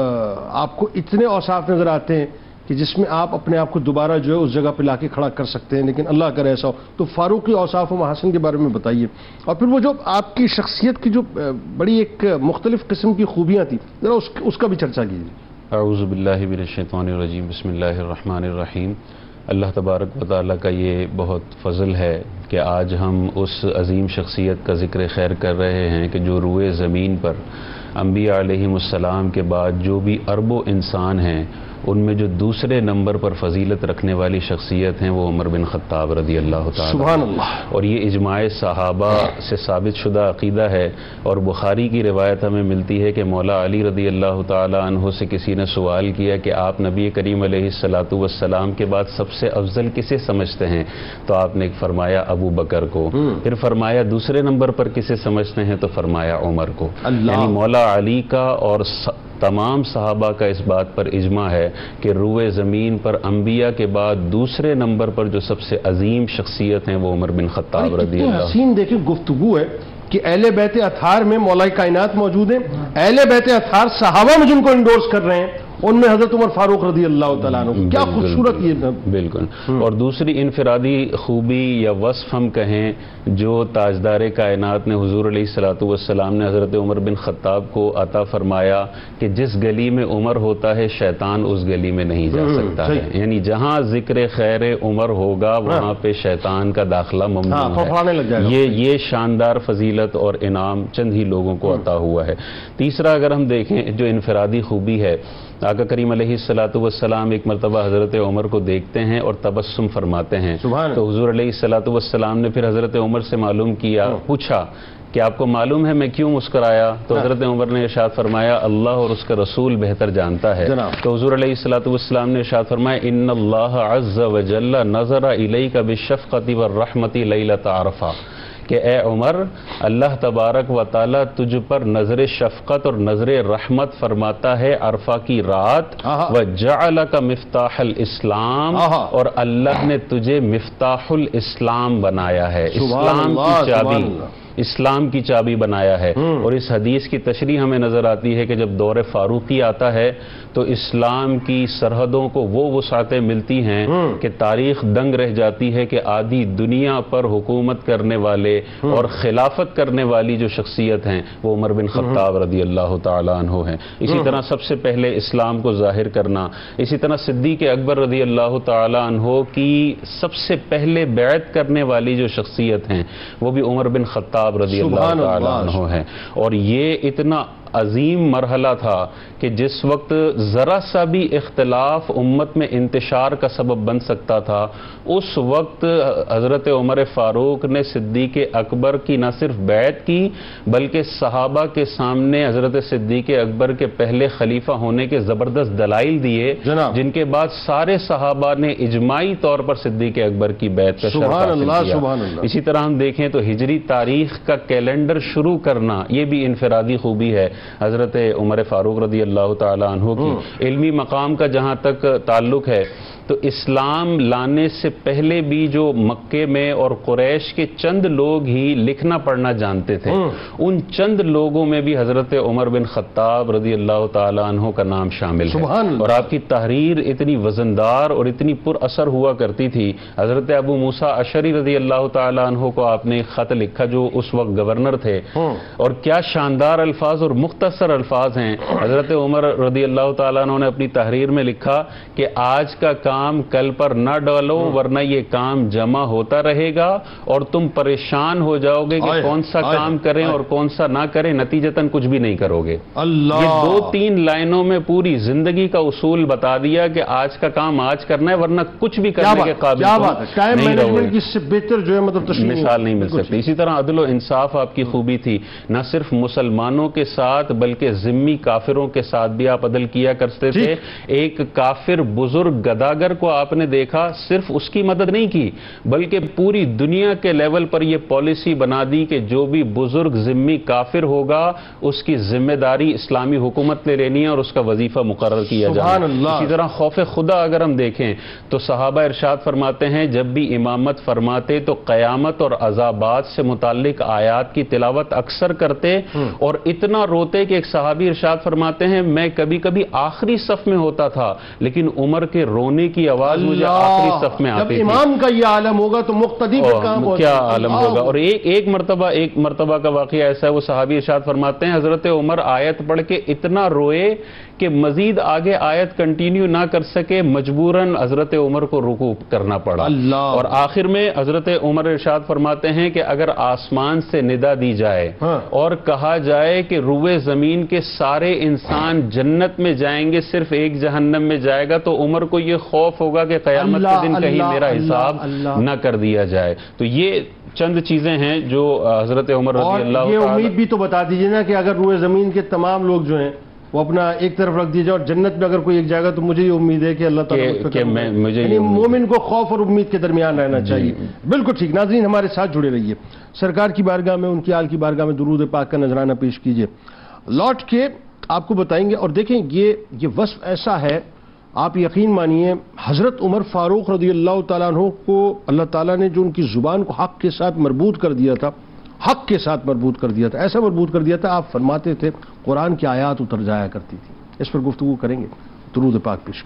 آپ کو اتنے اوصاف نظر آتے ہیں کہ جس میں آپ اپنے آپ کو دوبارہ جو ہے اس جگہ پہ لا کے کھڑا کر سکتے ہیں، لیکن اللہ کرے ایسا ہو. تو فاروقی اوصاف و محاسن کے بارے میں بتائیے، اور پھر وہ جو آپ کی شخصیت کی جو بڑی ایک مختلف قسم کی خوبیاں تھیں ذرا اس کا بھی چرچا کیجیے. اعوذ باللہ من الشیطان الرجیم، بسم اللہ الرحمن الرحیم. اللہ تبارک و تعالیٰ کا یہ بہت فضل ہے کہ آج ہم اس عظیم شخصیت کا ذکر خیر کر رہے ہیں کہ جو روئے زمین پر انبیاء علیہم السلام کے بعد جو بھی اربوں انسان ہیں ان میں جو دوسرے نمبر پر فضیلت رکھنے والی شخصیت ہیں وہ عمر بن خطاب رضی اللہ تعالیٰ. سبحان اللہ. اور یہ اجماع صحابہ سے ثابت شدہ عقیدہ ہے. اور بخاری کی روایت ہمیں ملتی ہے کہ مولا علی رضی اللہ تعالیٰ عنہ سے کسی نے سوال کیا کہ آپ نبی کریم علیہ السلام کے بعد سب سے افضل کسے سمجھتے ہیں؟ تو آپ نے فرمایا ابو بکر کو. پھر فرمایا دوسرے نمبر پر کسے سمجھتے ہیں؟ تو فرمایا عمر کو. یعنی مولا علی کا اور تمام صحابہ کا اس بات پر اجماع ہے کہ روئے زمین پر انبیاء کے بعد دوسرے نمبر پر جو سب سے عظیم شخصیت ہیں وہ عمر بن خطاب رضی اللہ. حسین دیکھیں گفتگو ہے کہ اہل بیت اطہار میں مولا کائنات موجود ہیں، اہل بیت اطہار صحابہ میں جن کو انڈورس کر رہے ہیں ان میں حضرت عمر فاروق رضی اللہ تعالیٰ عنہ. کیا خوبصورت یہ. بالکل. اور دوسری انفرادی خوبی یا وصف ہم کہیں جو تاجدار کائنات نے حضور علیہ السلام نے حضرت عمر بن خطاب کو عطا فرمایا کہ جس گلی میں عمر ہوتا ہے شیطان اس گلی میں نہیں جا سکتا ہے. یعنی جہاں ذکر خیر عمر ہوگا وہاں پہ شیطان کا داخلہ ممنوع ہے. یہ شاندار فضیلت اور انعام چند ہی لوگوں کو عطا ہوا ہے. تیسرا اگر ہم دیکھیں جو انفرادی خوبی ہے، آقا کریم علیہ السلام ایک مرتبہ حضرت عمر کو دیکھتے ہیں اور تبسم فرماتے ہیں. تو حضور علیہ السلام نے پھر حضرت عمر سے معلوم کیا، پوچھا کہ آپ کو معلوم ہے میں کیوں مسکرایا؟ تو حضرت عمر نے ارشاد فرمایا اللہ اور اس کا رسول بہتر جانتا ہے. تو حضور علیہ السلام نے ارشاد فرمایا ان اللہ عز وجل نظر الیک بالشفقۃ والرحمۃ لیلۃ عرفہ، کہ اے عمر اللہ تبارک و تعالیٰ تجھ پر نظر شفقت اور نظر رحمت فرماتا ہے عرفہ کی رات. وَجَعَلَكَ مِفْتَاحَ الْإِسْلَامِ، اور اللہ نے تجھے مفتاح الاسلام بنایا ہے، اسلام کی چابی بنایا ہے. اور اس حدیث کی تشریح ہمیں نظر آتی ہے کہ جب دور فاروقی آتا ہے تو اسلام کی سرحدوں کو وہ وسعتیں ملتی ہیں کہ تاریخ دنگ رہ جاتی ہے کہ آدھی دنیا پر حکومت کرنے والے اور خلافت کرنے والی جو شخصیت ہیں وہ عمر بن خطاب رضی اللہ تعالیٰ عنہ ہیں. اسی طرح سب سے پہلے اسلام کو ظاہر کرنا، اسی طرح صدیق اکبر رضی اللہ تعالیٰ عنہ کی سب سے پہلے بیعت کرنے والی جو شخصیت ہیں وہ بھی عمر بن خطاب رضی اللہ تعالیٰ عنہ ہیں. اور یہ اتنا عظیم مرحلہ تھا کہ جس وقت ذرا سا بھی اختلاف امت میں انتشار کا سبب بن سکتا تھا، اس وقت حضرت عمر فاروق نے صدیق اکبر کی نہ صرف بیعت کی بلکہ صحابہ کے سامنے حضرت صدیق اکبر کے پہلے خلیفہ ہونے کے زبردست دلائل دیے، جن کے بعد سارے صحابہ نے اجماعی طور پر صدیق اکبر کی بیعت کا شرف حاصل کیا۔ اسی طرح ہم دیکھیں تو ہجری تاریخ کا کیلنڈر شروع کرنا یہ بھی انفرادی خوبی ہے حضرت عمر فاروق رضی اللہ تعالی عنہ کی۔ علمی مقام کا جہاں تک تعلق ہے تو اسلام لانے سے پہلے بھی جو مکے میں اور قریش کے چند لوگ ہی لکھنا پڑھنا جانتے تھے، ان چند لوگوں میں بھی حضرت عمر بن خطاب رضی اللہ تعالی عنہ کا نام شامل ہے، اور آپ کی تحریر اتنی وزندار اور اتنی پر اثر ہوا کرتی تھی۔ حضرت ابو موسیٰ اشعری رضی اللہ تعالی عنہ کو آپ نے خط لکھا جو اس وقت گورنر تھے، اور کیا شاندار الفاظ اور مختصر الفاظ ہیں۔ حضرت عمر رضی اللہ تعالیٰ عنہ نے اپنی تحریر میں لکھا کہ آج کا کام کل پر نہ ڈالو ورنہ یہ کام جمع ہوتا رہے گا اور تم پریشان ہو جاؤ گے کہ کون سا کام کریں اور کون سا نہ کریں، نتیجتاً کچھ بھی نہیں کرو گے۔ یہ 2-3 لائنوں میں پوری زندگی کا اصول بتا دیا کہ آج کا کام آج کرنا ہے ورنہ کچھ بھی کرنے کے قابل نہیں رہو گے۔ اس سے بہتر جو ہے مثال نہیں مل سکتی۔ اسی طرح عدل و انصاف آپ کی خوبی تھی، نہ صرف مسلمانوں کے ساتھ بلکہ ذمی کافروں کے ساتھ بھی آپ عدل کیا کرتے تھے۔ ایک کافر بزرگ گداگر کو آپ نے دیکھا، صرف اس کی مدد نہیں کی بلکہ پوری دنیا کے لیول پر یہ پالیسی بنا دی کہ جو بھی بزرگ ذمی کافر ہوگا اس کی ذمہ داری اسلامی حکومت نے لینی ہے اور اس کا وظیفہ مقرر کیا جائے۔ اسی طرح خوف خدا اگر ہم دیکھیں تو صحابہ ارشاد فرماتے ہیں جب بھی امامت فرماتے تو قیامت اور عذابات سے متعلق آیات کی تلاوت اکثر کرتے اور اتنا روتے کہ ایک صحابی ارشاد فرماتے ہیں میں کبھی کبھی آخری صف میں ہوتا تھا لیکن عمر کے رونے کی آواز مجھے آخری صف میں آتی تھی۔ جب امام کا یہ عالم ہوگا تو مقتدی کا کام کیا عالم ہوگا۔ اور ایک مرتبہ کا واقعہ ایسا ہے، وہ صحابی ارشاد فرماتے ہیں حضرت عمر آیت پڑھ کے اتنا روئے کہ مزید آگے آیت کنٹینیو نہ کر سکے، مجبوراً حضرت عمر کو رکوع کرنا پڑا۔ اور آخر میں حضرت عمر ارشاد فرماتے ہیں کہ اگر آسمان سے ندا دی جائے اور کہا جائے کہ روئے زمین کے سارے انسان جنت میں جائیں گے صرف ایک جہنم میں جائے گا، تو عمر کو یہ خوف ہوگا کہ قیامت کے دن کہیں میرا حساب نہ کر دیا جائے۔ تو یہ چند چیزیں ہیں جو حضرت عمر رضی اللہ عنہ، یہ امید بھی تو بتا دیجئے نا کہ اگر روئے زمین کے تمام لوگ جو ہیں وہ اپنا ایک طرف رکھ دیجئے اور جنت میں اگر کوئی ایک جائے گا تو مجھے یہ امید ہے کہ اللہ تعالیٰ یعنی مومن کو خوف اور امید کے درمیان رہنا چاہیے۔ بالکل ٹھیک۔ ناظرین ہمارے ساتھ جڑے رہیے، سرکار کی بارگاہ میں ان کی آل کی بارگاہ میں درود پاک کا نذرانہ پیش کیجئے۔ لوٹ کے آپ کو بتائیں گے، اور دیکھیں یہ وصف ایسا ہے، آپ یقین مانیے حضرت عمر فاروق رضی اللہ تعالیٰ عنہ کو اللہ تعالیٰ نے جو ان کی زبان کو حق کے ساتھ مربوط کر دیا تھا، حق کے ساتھ مربوط کر دیا تھا، ایسا مربوط کر دیا تھا آپ فرماتے تھے قرآن کی آیات اتر جایا کرتی تھی۔ اس پر گفتگو کریں گے، درود پاک پیش۔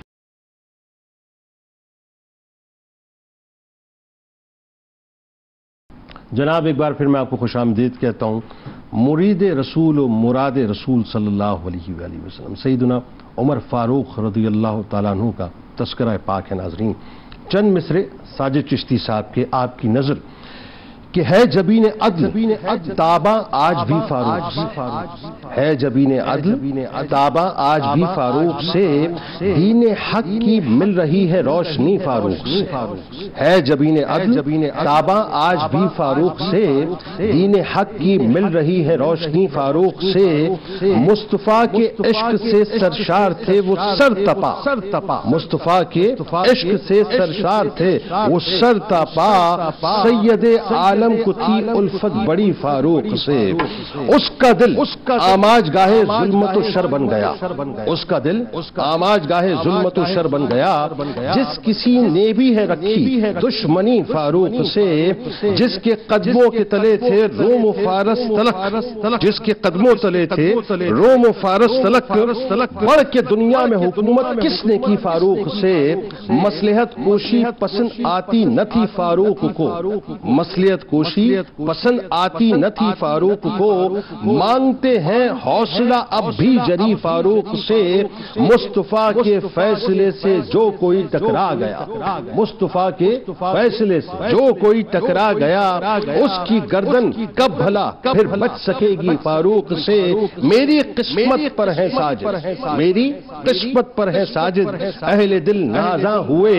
جناب ایک بار پھر میں آپ کو خوش آمدید کہتا ہوں۔ مرید رسول و مراد رسول صلی اللہ علیہ وآلہ وسلم سیدنا عمر فاروق رضی اللہ تعالیٰ عنہ کا تذکرہ پاک ہے۔ ناظرین چند مصرے ساجد چشتی صاحب کے آپ کی نظر کہ ہے جبین عدل تابہ آج بھی فاروق، ہے جبین عدل تابہ آج بھی فاروق سے، دین حق کی مل رہی ہے روشنی فاروق سے، ہے جبین عدل تابہ آج بھی فاروق سے، دین حق کی مل رہی ہے روشنی فاروق سے، مصطفیٰ کے عشق سے سرشار تھے وہ سر تپا، مصطفیٰ کے عشق سے سرشار تھے وہ سر تپا، سید عالم کو تھی الفت بڑی فاروق سے، اس کا دل آماج گاہے ظلمت و شر بن گیا، اس کا دل آماج گاہے ظلمت و شر بن گیا، جس کسی نے بھی ہے رکھی دشمنی فاروق سے، جس کے قدموں کے تلے تھے روم و فارس تلک، جس کے قدموں تلے تھے روم و فارس تلک، بڑھ کے دنیا میں حکومت کس نے کی فاروق سے، مصلحت کوشی پسند آتی نہ تھی فاروق کو، مصلحت کوشی پسند آتی نہ تھی فاروق کو، مانگتے ہیں حوصلہ اب بھی جری فاروق سے، مصطفیٰ کے فیصلے سے جو کوئی ٹکرا گیا، مصطفیٰ کے فیصلے سے جو کوئی ٹکرا گیا، اس کی گردن کب بھلا پھر بچ سکے گی فاروق سے، میری قسمت پر ہے ساجد، میری قسمت پر ہے ساجد، اہل دل نازاں ہوئے،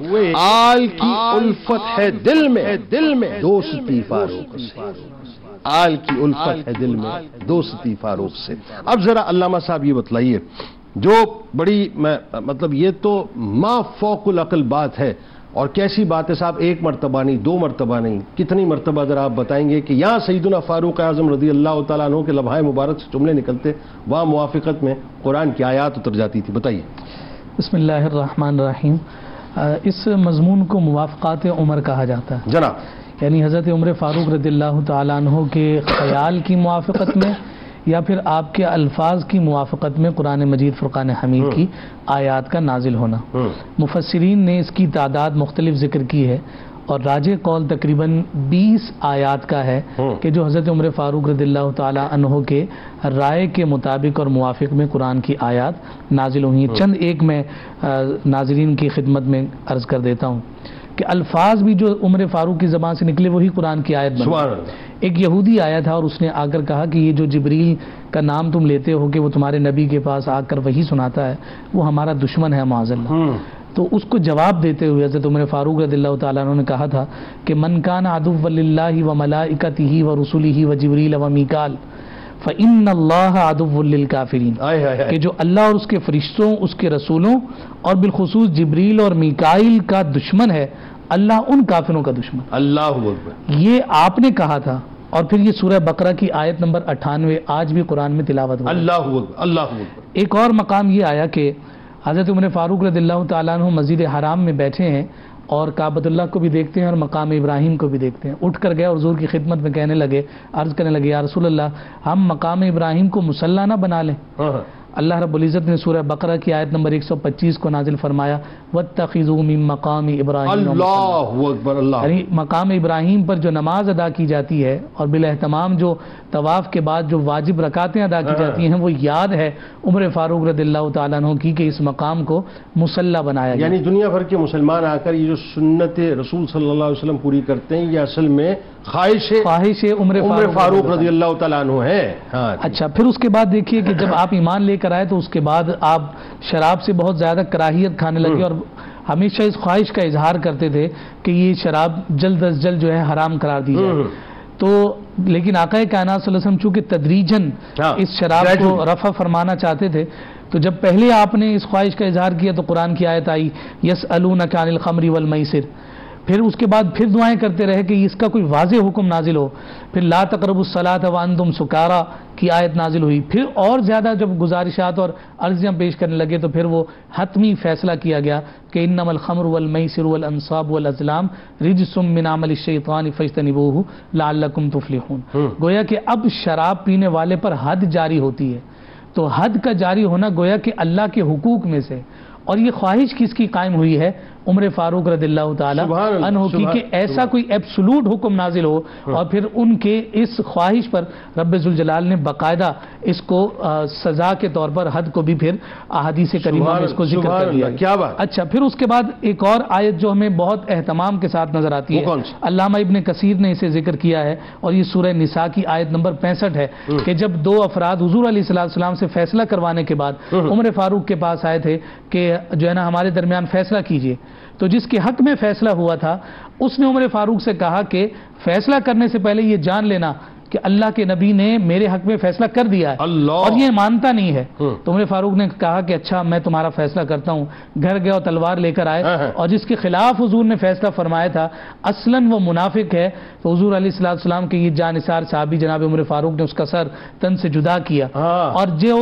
آل کی الفت ہے دل میں دوستی فاروق سے، آل کی الفت ہے دل میں دوستی فاروق سے۔ اب ذرا علامہ صاحب یہ بتلائیے، جو بڑی مطلب یہ تو ما فوق العقل بات ہے، اور کیسی بات ہے صاحب، ایک مرتبہ نہیں، دو مرتبہ نہیں، کتنی مرتبہ ذرا آپ بتائیں گے کہ یہاں سیدنا فاروق اعظم رضی اللہ تعالیٰ عنہ کے لمحہ مبارک سے جملے نکلتے، وہاں موافقت میں قرآن کی آیات اتر جاتی تھی، بتائیے۔ بسم اللہ الرحمن الرحیم۔ اس مضمون کو موافقات عمر کہا جاتا ہے جناب، یعنی حضرت عمر فاروق رضی اللہ تعالیٰ عنہ کے خیال کی موافقت میں یا پھر آپ کے الفاظ کی موافقت میں قرآن مجید فرقان حمید کی آیات کا نازل ہونا۔ مفسرین نے اس کی تعداد مختلف ذکر کی ہے، اور راجح قول تقریباً 20 آیات کا ہے کہ جو حضرت عمر فاروق رضی اللہ تعالیٰ عنہ کے رائے کے مطابق اور موافق میں قرآن کی آیات نازل ہوئی ہیں۔ چند ایک میں ناظرین کی خدمت میں عرض کر دیتا ہوں کہ الفاظ بھی جو عمر فاروق کی زبان سے نکلے وہی قرآن کی آیت بنی۔ ایک یہودی آیا تھا اور اس نے آ کر کہا کہ یہ جو جبریل کا نام تم لیتے ہو کہ وہ تمہارے نبی کے پاس آ کر وہی سناتا ہے، وہ ہمارا دشمن ہے معاذ اللہ۔ تو اس کو جواب دیتے ہوئے حضرت عمر فاروق رضی اللہ تعالیٰ عنہ نے کہا تھا کہ من کان عدو للہ و ملائکتہ و رسلہ و جبریل و میکال فإن اللہ عدو للکافرین، کہ جو اللہ اور اس کے فرشتوں، اس کے رسولوں اور بالخصوص جبریل اور میکائیل کا دشمن ہے، اللہ ان کافروں کا دشمن۔ اللہ اکبر، یہ آپ نے کہا تھا، اور پھر یہ سورہ بقرہ کی آیت نمبر 98 آج بھی قرآن میں تلاوت ہو۔ اللہ اکبر، اللہ اکبر۔ ایک اور مقام یہ آیا کہ حضرت عمر فاروق رضی اللہ تعالیٰ عنہ مسجد حرام میں بیٹھے ہیں اور کعبۃ اللہ کو بھی دیکھتے ہیں اور مقام ابراہیم کو بھی دیکھتے ہیں، اٹھ کر گئے اور حضور کی خدمت میں کہنے لگے، عرض کرنے لگے، یا رسول اللہ ہم مقام ابراہیم کو مصلی نہ بنا لیں؟ اللہ رب العزت نے سورہ بقرہ کی آیت نمبر 125 کو نازل فرمایا، وَاتَّخِذُوا مِن مَّقَامِ إِبْرَاهِيمَ اللہ اکبر، اللہ، یعنی مقام ابراہیم پر جو نماز ادا کی جاتی ہے اور بالاہتمام جو طواف کے بعد جو واجب رکعتیں ادا کی جاتی ہیں، وہ یاد ہے عمر فاروق رضی اللہ تعالیٰ عنہ کی کہ اس مقام کو مصلی بنایا گیا۔ یعنی دنیا بھر کے مسلمان آ کر یہ جو سنت رسول صلی اللہ علیہ وسلم پوری کرتے ہیں، یہ اصل میں خواہش عمر فاروق رضی اللہ تعالیٰ عنہ ہے۔ اچھا، پھر اس کے بعد دیکھیے کہ جب آپ ایمان لے کر آئے تو اس کے بعد آپ شراب سے بہت زیادہ کراہیت کھانے لگے اور ہمیشہ اس خواہش کا اظہار کرتے تھے کہ یہ شراب جلد از جلد جو ہے حرام قرار دی جائے۔ تو لیکن آقا کائنات صلی اللہ علیہ وسلم چونکہ تدریجاً اس شراب کو رفع فرمانا چاہتے تھے، تو جب پہلے آپ نے اس خواہش کا اظہار کیا تو قرآن کی آیت آئی، یسألونک عن الخمر والمیسر، پھر اس کے بعد پھر دعائیں کرتے رہے کہ اس کا کوئی واضح حکم نازل ہو، پھر لا تقربوا الصلاۃ وانتم سکارا کی آیت نازل ہوئی، پھر اور زیادہ جب گزارشات اور عرضیاں پیش کرنے لگے تو پھر وہ حتمی فیصلہ کیا گیا کہ انما الخمر والمیسر والانصاب والازلام رجس من عمل الشیطان فاجتنبوہ لعلکم تفلحون۔ گویا کہ اب شراب پینے والے پر حد جاری ہوتی ہے، تو حد کا جاری ہونا گویا کہ اللہ کے حقوق میں سے، اور یہ خواہش کس کی قائم ہوئی ہے؟ عمر فاروق رضی اللہ تعالیٰ عنہ کی، کہ ایسا کوئی ایبسولوٹ حکم نازل ہو، اور پھر ان کے اس خواہش پر رب ذوالجلال نے باقاعدہ اس کو سزا کے طور پر حد کو بھی پھر احادیث کریمہ میں اس کو ذکر کر دیا۔ کیا بات۔ اچھا، پھر اس کے بعد ایک اور آیت جو ہمیں بہت اہتمام کے ساتھ نظر آتی ہے، علامہ ابن کثیر نے اسے ذکر کیا ہے، اور یہ سورہ نساء کی آیت نمبر 65 ہے کہ جب دو افراد حضور علیہ السلام سے فیصلہ کروانے کے بعد عمر فاروق کے پاس آئے تھے کہ جو ہے نا ہمارے درمیان فیصلہ کیجئے، تو جس کے حق میں فیصلہ ہوا تھا اس نے عمر فاروق سے کہا کہ فیصلہ کرنے سے پہلے یہ جان لینا کہ اللہ کے نبی نے میرے حق میں فیصلہ کر دیا ہے اور یہ مانتا نہیں ہے۔ تو عمر فاروق نے کہا کہ اچھا میں تمہارا فیصلہ کرتا ہوں، گھر گیا اور تلوار لے کر آئے، اور جس کے خلاف حضور نے فیصلہ فرمایا تھا اصلاً وہ منافق ہے، تو حضور علیہ السلام کے یہ جانثار صحابی جناب عمر فاروق نے اس کا سر تن سے جدا کیا، اور جو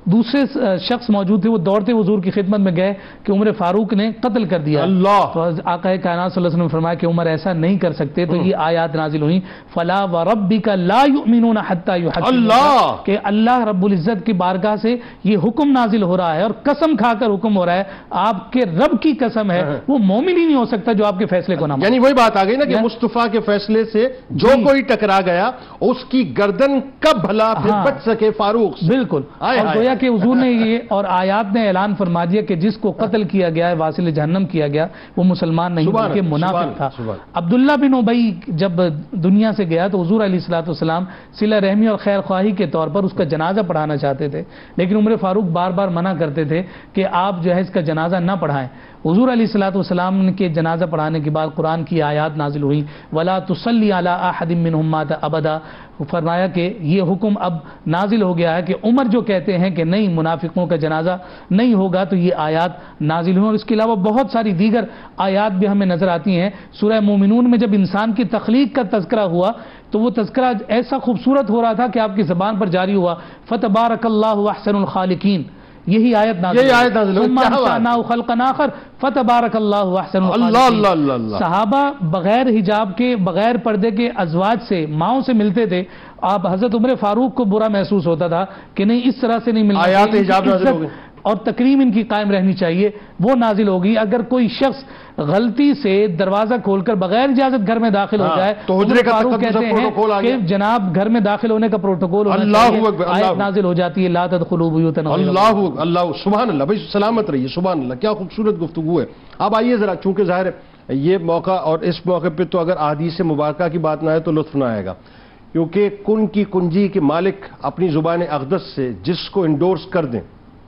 دوسرے شخص موجود تھے، وہ دوڑتے حضور کی خدمت میں گئے کہ عمر فاروق نے قتل کر دیا. اللہ. تو آقا کائنات صلی اللہ علیہ وسلم نے فرمایا کہ عمر ایسا نہیں کر سکتے. تو یہ آیات نازل ہوئی فلا وربک لا یؤمنون حتی یحکموک، کہ اللہ رب العزت کی بارگاہ سے یہ حکم نازل ہو رہا ہے اور قسم کھا کر حکم ہو رہا ہے، آپ کے رب کی قسم ہے، وہ مومن ہی نہیں ہو سکتا جو آپ کے فیصلے کو نہ مانے. یعنی وہی بات آ گئی نا کہ مصطفیٰ کے فیصلے سے جو کوئی ٹکرا گیا اس کی گردن کب بھلا پھر بچ سکے فاروق سے. بالکل. اور گویا کہ حضور نے یہ اور آیات نے اعلان فرما دیا کہ جس کو قتل کیا گیا ہے، واصل جہنم کیا گیا، وہ مسلمان نہیں بلکہ منافق تھا. عبداللہ بن ابی جب دنیا سے گیا تو حضور علیہ الصلوۃ والسلام صلہ رحمی اور خیر خواہی کے طور پر اس کا جنازہ پڑھانا چاہتے تھے، لیکن عمر فاروق بار بار منع کرتے تھے کہ آپ جو ہے اس کا جنازہ نہ پڑھائیں. حضور علیہ الصلوۃ والسلام کے جنازہ پڑھانے کے بعد قرآن کی آیات نازل ہوئی ولا تصلی علی احد منہم مات ابدا. فرمایا کہ یہ حکم اب نازل ہو گیا ہے کہ عمر جو کہتے ہیں کہ نہیں منافقوں کا جنازہ نہیں ہوگا، تو یہ آیات نازل ہوئی. اور اس کے علاوہ بہت ساری دیگر آیات بھی ہمیں نظر آتی ہیں. سورہ مومنون میں جب انسان کی تخلیق کا تذکرہ ہوا تو وہ تذکرہ ایسا خوبصورت ہو رہا تھا کہ آپ کی زبان پر جاری ہوا فتبارک اللہ احسن الخالقین. یہی آیت نازل ہوئی خلقا آخر فتبارک اللہ احسن الخالقین. صحابہ بغیر حجاب کے، بغیر پردے کے ازواج سے، ماؤں سے ملتے تھے. آپ حضرت عمر فاروق کو برا محسوس ہوتا تھا کہ نہیں اس طرح سے نہیں ملنا، آیات حجاب نازل ہو گئی اور تکریم ان کی قائم رہنی چاہیے، وہ نازل ہوگی. اگر کوئی شخص غلطی سے دروازہ کھول کر بغیر اجازت گھر میں داخل ہو جائے تو حجرے کا کہتے ہیں کہ جناب گھر میں داخل ہونے کا پروٹوکول ہونا چاہیے. آیت نازل ہو جاتی ہے لا تدخلوا بیوتا اللہ سبحان اللہ. بھائی سلامت رہیے. سبحان اللہ. کیا خوبصورت گفتگو ہے. اب آئیے ذرا، چونکہ ظاہر ہے یہ موقع اور اس موقع پہ تو اگر احادیث مبارکہ کی بات نہ آئے تو لطف نہ آئے گا، کیونکہ کن کی کنجی کے مالک اپنی زبان اقدس سے جس کو انڈورس کر دیں،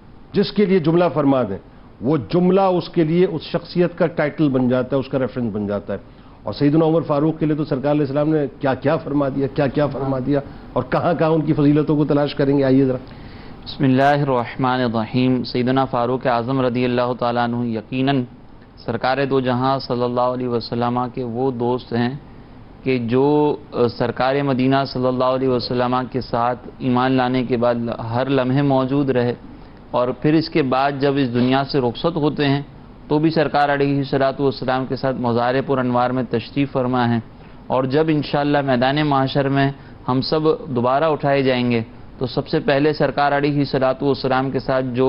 جس کے لیے جملہ فرما دیں، وہ جملہ اس کے لیے اس شخصیت کا ٹائٹل بن جاتا ہے، اس کا ریفرنس بن جاتا ہے. اور سیدنا عمر فاروق کے لیے تو سرکار علیہ السلام نے کیا کیا فرما دیا، کیا کیا فرما دیا، اور کہاں کہاں ان کی فضیلتوں کو تلاش کریں گے. آئیے ذرا. بسم اللہ الرحمن الرحیم. سیدنا فاروق اعظم رضی اللہ تعالیٰ عنہ یقیناً سرکار دو جہاں صلی اللہ علیہ وسلم کے وہ دوست ہیں کہ جو سرکار مدینہ صلی اللہ علیہ وسلم کے ساتھ ایمان لانے کے بعد ہر لمحے موجود رہے، اور پھر اس کے بعد جب اس دنیا سے رخصت ہوتے ہیں تو بھی سرکار علیہ الصلوۃ والسلام کے ساتھ مزار پر انوار میں تشریف فرما ہیں. اور جب انشاءاللہ میدان محشر میں ہم سب دوبارہ اٹھائے جائیں گے تو سب سے پہلے سرکار علیہ الصلوۃ والسلام کے ساتھ جو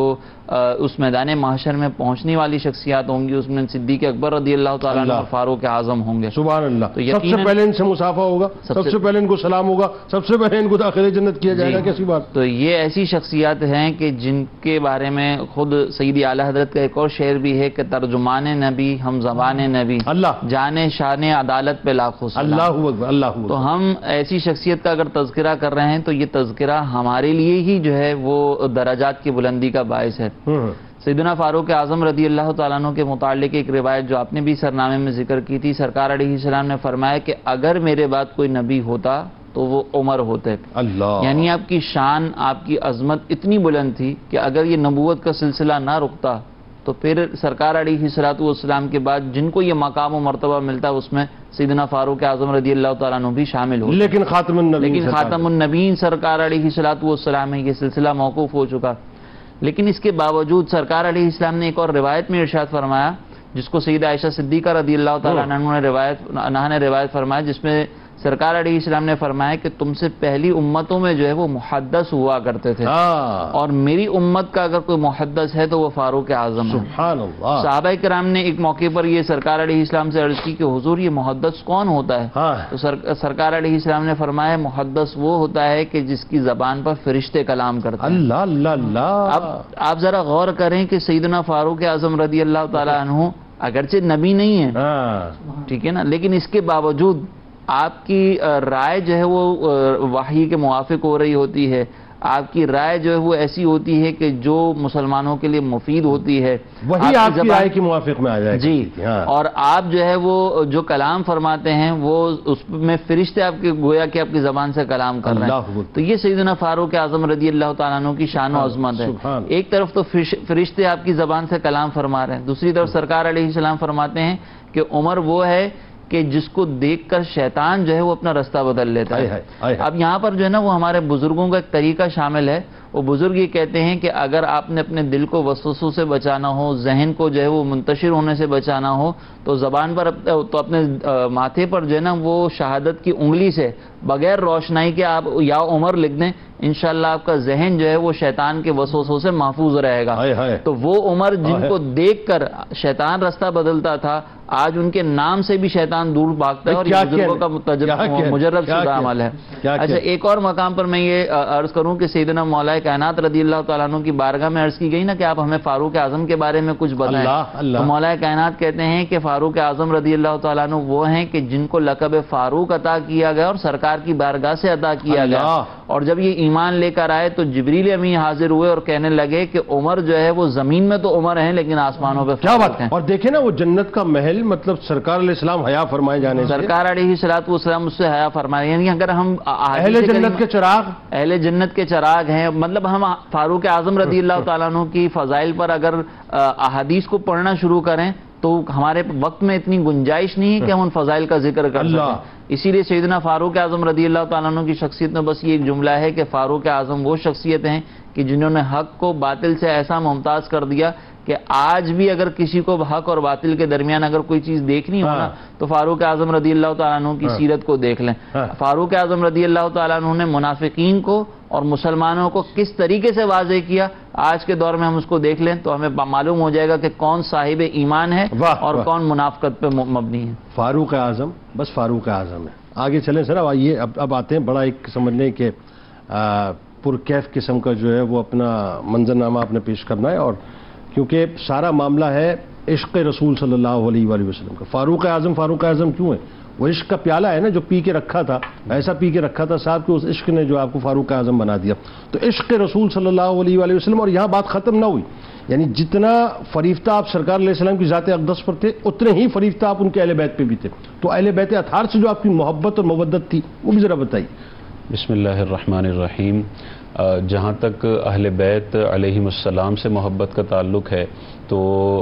اس میدان محشر میں پہنچنے والی شخصیات ہوں گی، اس میں صدیق اکبر رضی اللہ تعالیٰ عنہ اور فاروق اعظم ہوں گے. سبحان اللہ. تو سب سے پہلے ان سے مصافحہ ہوگا، سب سے پہلے ان کو سلام ہوگا، سب سے پہلے ان کو داخل جنت کیا جائے گا. کیسی بات. تو یہ ایسی شخصیات ہیں کہ جن کے بارے میں خود سیدی اعلیٰ حضرت کا ایک اور شعر بھی ہے کہ ترجمان نبی ہم زبان نبی، اللہ جانے شان عدالت پہ لاکھوں سلام. اللہ اکبر. اللہ. تو ہم ایسی شخصیت کا اگر تذکرہ کر رہے ہیں تو یہ تذکرہ ہمارے لیے ہی جو ہے وہ درجات کی بلندی کا باعث ہے. سیدنا فاروق اعظم رضی اللہ تعالیٰ عنہ کے متعلق ایک روایت جو آپ نے بھی سرنامے میں ذکر کی تھی، سرکار علیہ السلام نے فرمایا کہ اگر میرے بعد کوئی نبی ہوتا تو وہ عمر ہوتے. اللہ. یعنی آپ کی شان، آپ کی عظمت اتنی بلند تھی کہ اگر یہ نبوت کا سلسلہ نہ رکتا تو پھر سرکار علیہ الصلوۃ والسلام کے بعد جن کو یہ مقام و مرتبہ ملتا ہے اس میں سیدنا فاروق اعظم رضی اللہ تعالیٰ عنہ بھی شامل ہو. لیکن خاتم النبیین سرکار علیہ الصلوۃ والسلام ہے، یہ سلسلہ موقوف ہو چکا. لیکن اس کے باوجود سرکار علیہ السلام نے ایک اور روایت میں ارشاد فرمایا جس کو سیدہ عائشہ صدیقہ رضی اللہ تعالیٰ عنہ نے روایت فرمایا، جس میں سرکار علیہ السلام نے فرمایا کہ تم سے پہلی امتوں میں جو ہے وہ محدث ہوا کرتے تھے، اور میری امت کا اگر کوئی محدث ہے تو وہ فاروق اعظم ہے. سبحان اللہ. صحابہ کرام نے ایک موقع پر یہ سرکار علیہ السلام سے عرض کی کہ حضور یہ محدث کون ہوتا ہے؟ تو سرکار علیہ السلام نے فرمایا محدث وہ ہوتا ہے کہ جس کی زبان پر فرشتے کلام کرتے ہیں. اللہ اللہ اللہ. اب آپ ذرا غور کریں کہ سیدنا فاروق اعظم رضی اللہ تعالیٰ عنہ اگرچہ نبی نہیں ہے، ٹھیک ہے نا، لیکن اس کے باوجود آپ کی رائے جو ہے وہ وحی کے موافق ہو رہی ہوتی ہے، آپ کی رائے جو ہے وہ ایسی ہوتی ہے کہ جو مسلمانوں کے لیے مفید ہوتی ہے، وہی آپ کی رائے کے موافق میں آ جائے. جی. اور آپ جو ہے وہ جو کلام فرماتے ہیں وہ اس میں فرشتے آپ کے گویا کہ آپ کی زبان سے کلام کر رہے ہیں. تو یہ سیدنا فاروق اعظم رضی اللہ تعالیٰ عنہ کی شان و عظمت ہے. ایک طرف تو فرشتے آپ کی زبان سے کلام فرما رہے ہیں، دوسری طرف سرکار علیہ السلام فرماتے ہیں کہ عمر وہ ہے کہ جس کو دیکھ کر شیطان جو ہے وہ اپنا رستہ بدل لیتا ہے. اب یہاں پر جو ہے نا وہ ہمارے بزرگوں کا ایک طریقہ شامل ہے، وہ بزرگ یہ کہتے ہیں کہ اگر آپ نے اپنے دل کو وسوسوں سے بچانا ہو، ذہن کو جو ہے وہ منتشر ہونے سے بچانا ہو، تو زبان پر تو اپنے ماتھے پر جو ہے نا وہ شہادت کی انگلی سے بغیر روشنائی کے آپ یا عمر لکھ دیں، انشاءاللہ آپ کا ذہن جو ہے وہ شیطان کے وسوسوں سے محفوظ رہے گا۔ تو وہ عمر جن کو دیکھ کر شیطان رستہ بدلتا تھا، آج ان کے نام سے بھی شیطان دور بھاگتا ہے، اور یہ بزرگوں کا مجرب شدہ عمل ہے۔ اچھا، ایک اور مقام پر میں یہ عرض کروں کہ سیدنا مولا کائنات رضی اللہ تعالیٰ عنہ کی بارگاہ میں عرض کی گئی نا کہ آپ ہمیں فاروق اعظم کے بارے میں کچھ بتائیں، تو مولا کائنات کہتے ہیں کہ فاروق اعظم رضی اللہ تعالیٰ عنہ وہ ہیں کہ جن کو لقب فاروق عطا کیا گیا اور سرکار کی بارگاہ سے عطا کیا گیا، اور جب یہ ایمان لے کر آئے تو جبریل امین حاضر ہوئے اور کہنے لگے کہ عمر جو ہے وہ زمین میں تو عمر ہیں لیکن آسمانوں پہ فاروق ہیں۔ اور دیکھیں نا وہ جنت کا محل، مطلب سرکار علیہ السلام حیا فرمائے جانے سے، سرکار علیہ السلام اس سے حیا فرمائے، یعنی اگر ہم اہل جنت کے چراغ، اہل جنت کے چراغ ہیں، مطلب ہم فاروق اعظم رضی اللہ تعالیٰ عنہ کی فضائل پر اگر احادیث کو پڑھنا شروع کریں تو ہمارے وقت میں اتنی گنجائش نہیں ہے کہ ہم ان فضائل کا ذکر کر سکیں۔ اسی لیے سیدنا فاروق اعظم رضی اللہ تعالیٰ عنہ کی شخصیت میں بس یہ ایک جملہ ہے کہ فاروق اعظم وہ شخصیت ہیں کہ جنہوں نے حق کو باطل سے ایسا ممتاز کر دیا کہ آج بھی اگر کسی کو حق اور باطل کے درمیان اگر کوئی چیز دیکھنی ہو نا تو فاروق اعظم رضی اللہ تعالیٰ عنہ کی سیرت کو دیکھ لیں۔ فاروق اعظم رضی اللہ تعالیٰ عنہ نے منافقین کو اور مسلمانوں کو کس طریقے سے واضح کیا، آج کے دور میں ہم اس کو دیکھ لیں تو ہمیں معلوم ہو جائے گا کہ کون صاحب ایمان ہے اور کون منافقت پہ مبنی ہے۔ فاروق اعظم بس فاروق اعظم ہے۔ آگے چلیں سر، یہ اب آتے ہیں بڑا ایک سمجھ لیں کہ پرکیف قسم کا جو ہے وہ اپنا منظرنامہ آپ نے پیش کرنا ہے، اور کیونکہ سارا معاملہ ہے عشق رسول صلی اللہ علیہ وآلہ وسلم کا۔ فاروق اعظم کیوں ہے؟ وہ عشق کا پیالہ ہے نا جو پی کے رکھا تھا، ایسا پی کے رکھا تھا صاحب کہ اس عشق نے جو آپ کو فاروق اعظم بنا دیا۔ تو عشق رسول صلی اللہ علیہ وآلہ وسلم، اور یہاں بات ختم نہ ہوئی، یعنی جتنا فریفتہ آپ سرکار علیہ السلام کی ذات اقدس پر تھے اتنے ہی فریفتہ آپ ان کے اہل بیت پہ بھی تھے۔ تو اہل بیت اطہار سے جو آپ کی محبت اور مودت تھی وہ بھی ذرا بتائیے۔ بسم اللہ الرحمن الرحیم۔ جہاں تک اہل بیت علیہم السلام سے محبت کا تعلق ہے تو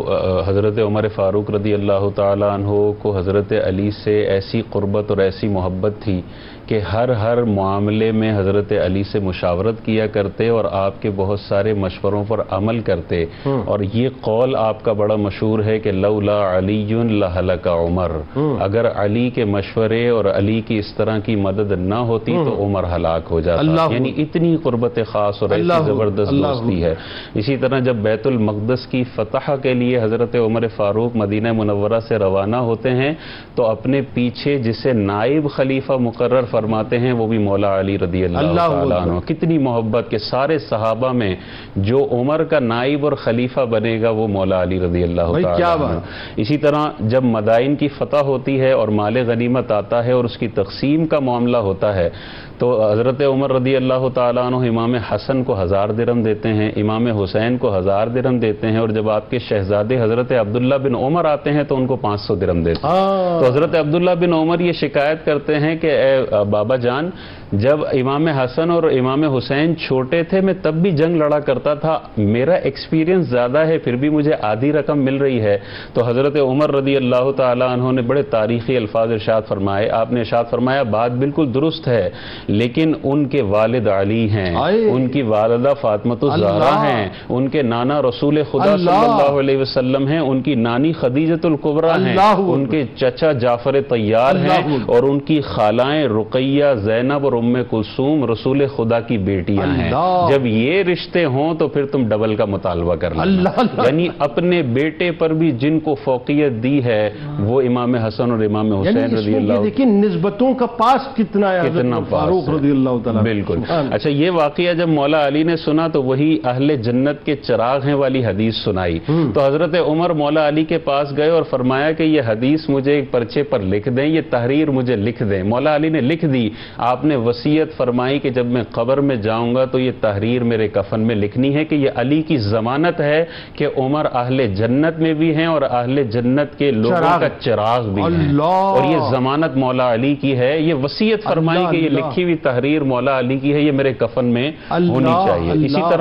حضرت عمر فاروق رضی اللہ تعالیٰ عنہ کو حضرت علی سے ایسی قربت اور ایسی محبت تھی کہ ہر معاملے میں حضرت علی سے مشاورت کیا کرتے اور آپ کے بہت سارے مشوروں پر عمل کرتے، اور یہ قول آپ کا بڑا مشہور ہے کہ لولا علی لہلک عمر، اگر علی کے مشورے اور علی کی اس طرح کی مدد نہ ہوتی تو عمر ہلاک ہو جاتا، یعنی اتنی قربت خاص اور ایسی زبردست دوستی ہے۔ اسی طرح جب بیت المقدس کی فتح کے لیے حضرت عمر فاروق مدینہ منورہ سے روانہ ہوتے ہیں تو اپنے پیچھے جسے نائب خلیفہ مقرر فرماتے ہیں وہ بھی مولا علی رضی اللہ تعالیٰ عنہ۔ کتنی محبت کہ سارے صحابہ میں جو عمر کا نائب اور خلیفہ بنے گا وہ مولا علی رضی اللہ تعالیٰ عنہ۔ اسی طرح جب مدائن کی فتح ہوتی ہے اور مال غنیمت آتا ہے اور اس کی تقسیم کا معاملہ ہوتا ہے تو حضرت عمر رضی اللہ تعالیٰ عنہ امام حسن کو 1000 درہم دیتے ہیں، امام حسین کو 1000 درہم دیتے ہیں، اور جب آپ کے شہزادے حضرت عبداللہ بن عمر آتے ہیں تو ان کو 500 درہم دیتے ہیں۔ تو حضرت عبداللہ بن عمر یہ شکایت کرتے ہیں کہ اے بابا جان، جب امام حسن اور امام حسین چھوٹے تھے میں تب بھی جنگ لڑا کرتا تھا، میرا ایکسپیرینس زیادہ ہے پھر بھی مجھے آدھی رقم مل رہی ہے۔ تو حضرت عمر رضی اللہ تعالیٰ عنہ نے بڑے تاریخی الفاظ ارشاد فرمائے، آپ نے ارشاد فرمایا بات بالکل درست ہے لیکن ان کے والد علی ہیں، ان کی والدہ فاطمۃ الزہرا ہیں، ان کے نانا رسول خدا صلی اللہ علیہ وسلم ہیں، ان کی نانی خدیجۃ الکبریٰ ہیں، ان کے چچا جعفر طیار ہیں، اور ان کی خالائیں رقیہ، زینب اور ام کلثوم رسول خدا کی بیٹیاں ہیں۔ جب یہ رشتے ہوں تو پھر تم ڈبل کا مطالبہ کر لینا۔ یعنی اپنے بیٹے پر بھی جن کو فوقیت دی ہے وہ امام حسن اور امام حسین رضی اللہ، لیکن نسبتوں کا پاس کتنا ہے کتنا فاروق رضی اللہ تعالیٰ۔ بالکل۔ اچھا، یہ واقعہ جب مولا علی نے سنا تو وہی اہل جنت کے چراغ ہیں والی حدیث سنائی تو حضرت عمر مولا علی کے پاس گئے اور فرمایا کہ یہ حدیث مجھے ایک پرچے پر لکھ دیں، یہ تحریر مجھے لکھ دیں۔ مولا علی نے لکھ دی۔ آپ نے وصیت فرمائی کہ جب میں قبر میں جاؤں گا تو یہ تحریر میرے کفن میں لکھنی ہے کہ یہ علی کی ضمانت ہے کہ عمر اہل جنت میں بھی ہیں اور اہل جنت کے لوگوں کا چراغ بھی ہیں، اور یہ ضمانت مولا علی کی ہے۔ یہ وصیت فرمائی کہ یہ لکھی ہوئی تحریر مولا علی کی ہے، یہ میرے کفن میں ہونی چاہیے۔ اسی طرح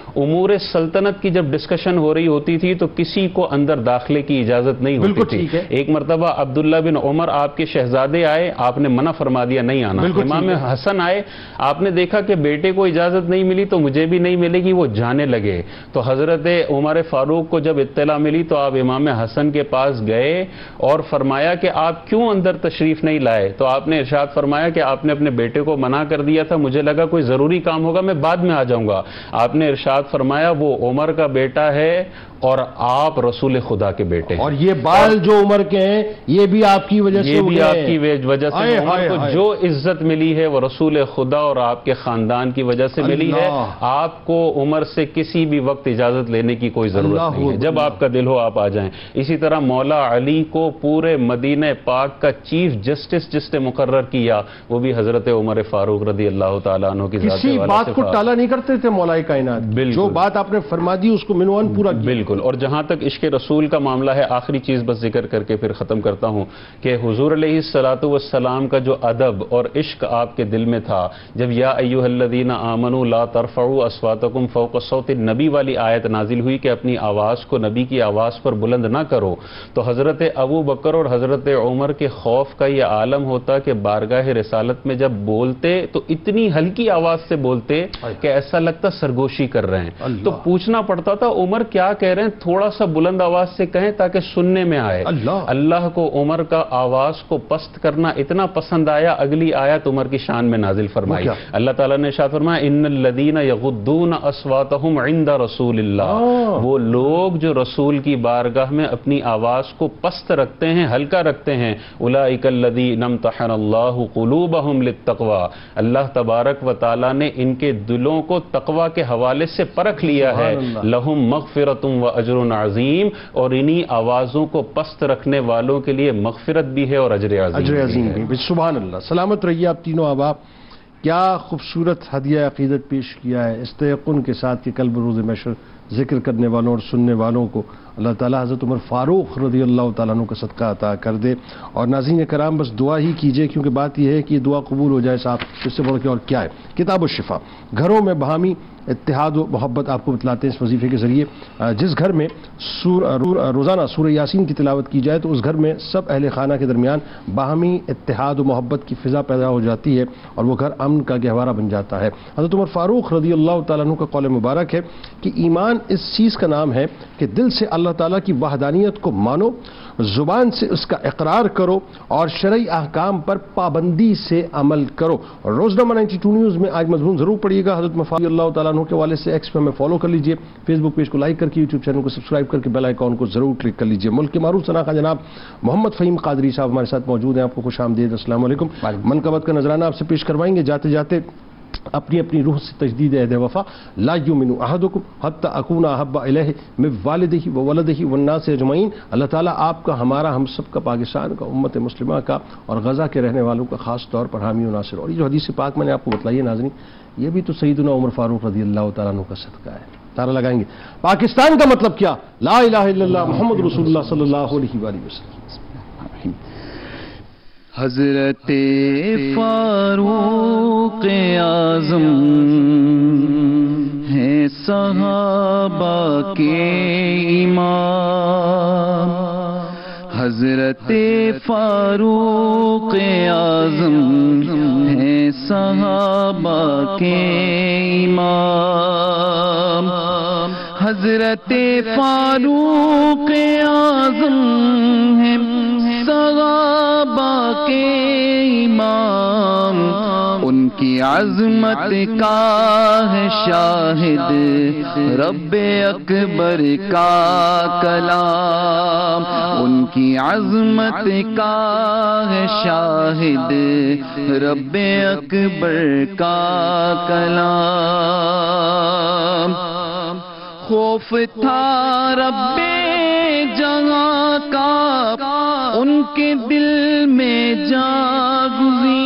امور سلطنت کی جب ڈسکشن ہو رہی ہوتی تھی تو کسی کو اندر داخلے کی اجازت نہیں ہوتی تھی. ایک مرتبہ عبداللہ بن عمر آپ کے شہزادے آئے, آپ نے منع فرما دیا نہیں آنا. امام حسن آئے, آپ نے دیکھا کہ بیٹے کو اجازت نہیں ملی تو مجھے بھی نہیں ملے گی, وہ جانے لگے. تو حضرت عمر فاروق کو جب اطلاع ملی تو آپ امام حسن کے پاس گئے اور فرمایا کہ آپ کیوں اندر تشریف نہیں لائے؟ تو آپ نے ارشاد فرمایا کہ آپ نے اپنے بیٹے کو منع کر دیا تھا, مجھے لگا کوئی ضروری کام ہوگا, میں بعد میں آ جاؤں گا. آپ نے ارشاد فرمایا وہ عمر کا بیٹا ہے اور آپ رسول خدا کے بیٹے ہیں, اور یہ بال جو عمر کے ہیں یہ بھی آپ کی وجہ سے, یہ بھی آپ کی وجہ سے. عمر کو جو عزت ملی ہے وہ رسول خدا اور آپ کے خاندان کی وجہ سے ملی ہے. آپ کو عمر سے کسی بھی وقت اجازت لینے کی کوئی ضرورت نہیں ہے, جب آپ کا دل ہو آپ آ جائیں. اسی طرح مولا علی کو پورے مدینہ پاک کا چیف جسٹس جس نے مقرر کیا وہ بھی حضرت عمر فاروق رضی اللہ تعالیٰ عنہ کی ذات کسی بات کو ٹالا نہیں کرتے تھے مولا کائنات. جو بات آپ نے فرما دی اس کو منوان پورا کیا. بالکل. اور جہاں تک عشق رسول کا معاملہ ہے, آخری چیز بس ذکر کر کے پھر ختم کرتا ہوں کہ حضور علیہ الصلوۃ والسلام کا جو ادب اور عشق آپ کے دل میں تھا, جب یا ایھا الذین آمنوا لا ترفعوا اصواتکم فوق صوت النبی والی آیت نازل ہوئی کہ اپنی آواز کو نبی کی آواز پر بلند نہ کرو, تو حضرت ابو بکر اور حضرت عمر کے خوف کا یہ عالم ہوتا کہ بارگاہ رسالت میں جب بولتے تو اتنی ہلکی آواز سے بولتے کہ ایسا لگتا سرگوشی کر رہے ہیں. تو پوچھنا پڑتا تھا عمر کیا کہہ رہے ہیں, تھوڑا سا بلند آواز سے کہیں تاکہ سننے میں آئے. اللہ کو عمر کا آواز کو پست کرنا اتنا پسند آیا, اگلی آیت عمر کی شان میں نازل فرمائی. اللہ تعالیٰ نے ارشاد فرمایا ان الذین یغضون اصواتهم عند رسول اللہ, وہ لوگ جو رسول کی بارگاہ میں اپنی آواز کو پست رکھتے ہیں, ہلکا رکھتے ہیں, اولئک الذین امتحن اللہ قلوبهم للتقوی, اللہ تبارک و تعالیٰ نے ان کے دلوں کو تقوی کے حوالے سے پرکھ لیا ہے. لہم مغفرۃ و اجر عظیم, اور انہی آوازوں کو پست رکھنے والوں کے لیے مغفرت بھی ہے اور اجر عظیم بھی. سبحان اللہ. سلامت رہیے آپ تینوں احباب. کیا خوبصورت ہدیہ عقیدت پیش کیا ہے, اس تیقن کے ساتھ کہ کل بروز محشر ذکر کرنے والوں اور سننے والوں کو اللہ تعالیٰ حضرت عمر فاروق رضی اللہ تعالیٰ عنہ کا صدقہ عطا کر دے. اور ناظرین کرام بس دعا ہی کیجئے, کیونکہ بات یہ ہے کہ یہ دعا قبول ہو جائے صاحب, اس سے بڑھ کے اور کیا ہے. کتاب الشفا, گھروں میں باہمی اتحاد و محبت آپ کو بتلاتے ہیں اس وظیفے کے ذریعے. جس گھر میں روزانہ سورہ یاسین کی تلاوت کی جائے تو اس گھر میں سب اہل خانہ کے درمیان باہمی اتحاد و محبت کی فضا پیدا ہو جاتی ہے اور وہ گھر امن کا گہوارہ بن جاتا ہے. حضرت عمر فاروق رضی اللہ تعالیٰ عنہ کا قول مبارک ہے کہ ایمان اس چیز کا نام ہے کہ دل سے اللہ تعالیٰ کی وحدانیت کو مانو, زبان سے اس کا اقرار کرو اور شرعی احکام پر پابندی سے عمل کرو. روزنامہ 92 نیوز میں آج مضمون ضرور پڑھیے گا. حضرت مفاد اللہ تعالیٰ عنہ کے حوالے سے ایکس پہ ہمیں فالو کر لیجئے, فیس بک پیج کو لائک کر کے, یوٹیوب چینل کو سبسکرائب کر کے بیل آئیکن کو ضرور کلک کر لیجئے. ملک کے معروف صنعت جناب محمد فہیم قادری صاحب ہمارے ساتھ موجود ہیں. آپ کو خوش آمدید. السلام علیکم. منقبت کا نذرانہ آپ سے پیش کروائیں گے. جاتے جاتے اپنی اپنی روح سے تجدید عہد وفا. لا یؤمن احدکم حتی اکون احب الیہ من والدہ وولدہ والناس اجمعین. اللہ تعالیٰ آپ کا, ہمارا, ہم سب کا, پاکستان کا, امت مسلمہ کا اور غزہ کے رہنے والوں کا خاص طور پر حامی و ناصر. اور یہ جو حدیث پاک میں نے آپ کو بتلائی ہے ناظرین, یہ بھی تو سیدنا عمر فاروق رضی اللہ تعالیٰ عنہ کا صدقہ ہے. نعرہ لگائیں گے پاکستان کا مطلب کیا, لا الہ الا اللہ محمد رسول اللہ صلی اللہ علیہ وآلہ وسلم. حضرت فاروق اعظم ہیں صحابہ کے امام, حضرت فاروق اعظم ہیں صحابہ کے امام, حضرت فاروق اعظم ہیں صحابہ کے امام. ان کی عظمت کا ہے شاہد رب اکبر کا کلام, ان کی عظمت کا ہے شاہد رب اکبر کا کلام. خوف تھا رب جہاں کا ان کے دل میں جاگزیں,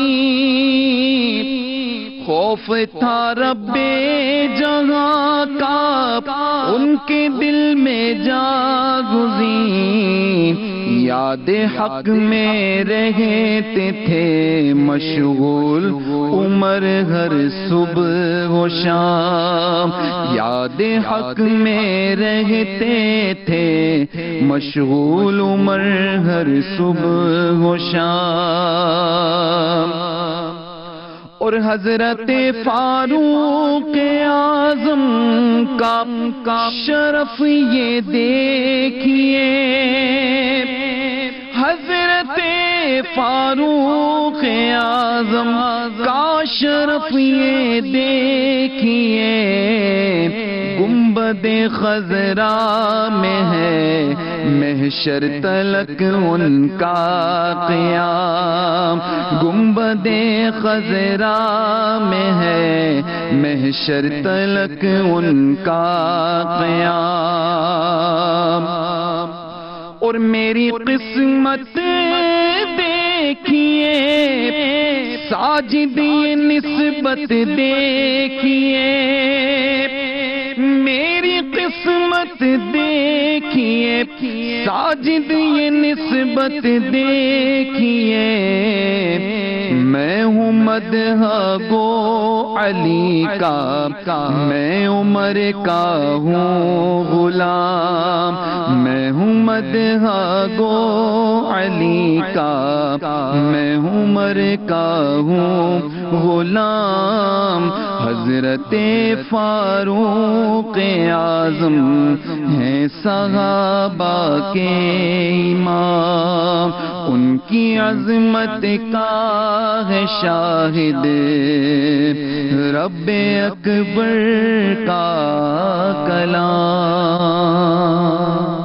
خوف تھا رب جہاں کا ان کے دل میں جاگزیں. یاد حق میں رہتے تھے مشغول عمر ہر صبح و شام، یاد حق میں رہتے تھے مشغول عمر ہر صبح و شام۔ اور حضرت فاروق اعظم کا شرف یہ دیکھیے، حضرت فاروق اعظم کا شرف یہ دیکھیے، گنبد خضرا میں ہے محشر تلک ان کا قیام، گنبد خضرا میں ہے محشر تلک ان کا قیام۔ اور میری قسمت دیکھیے، ساجد یہ نسبت دیکھیے، میری قسمت دیکھیے، ساجد یہ نسبت دیکھیے، میں ہوں مدح گو علی کا، میں عمر کا ہوں غلام، میں ہوں مدح گو علی کا، میں ہوں عمر کا ہوں غلام۔ حضرت فاروق اعظم ہیں صحابہ کے امام، ان کی عظمت کا ہے شاہد رب اکبر کا کلام۔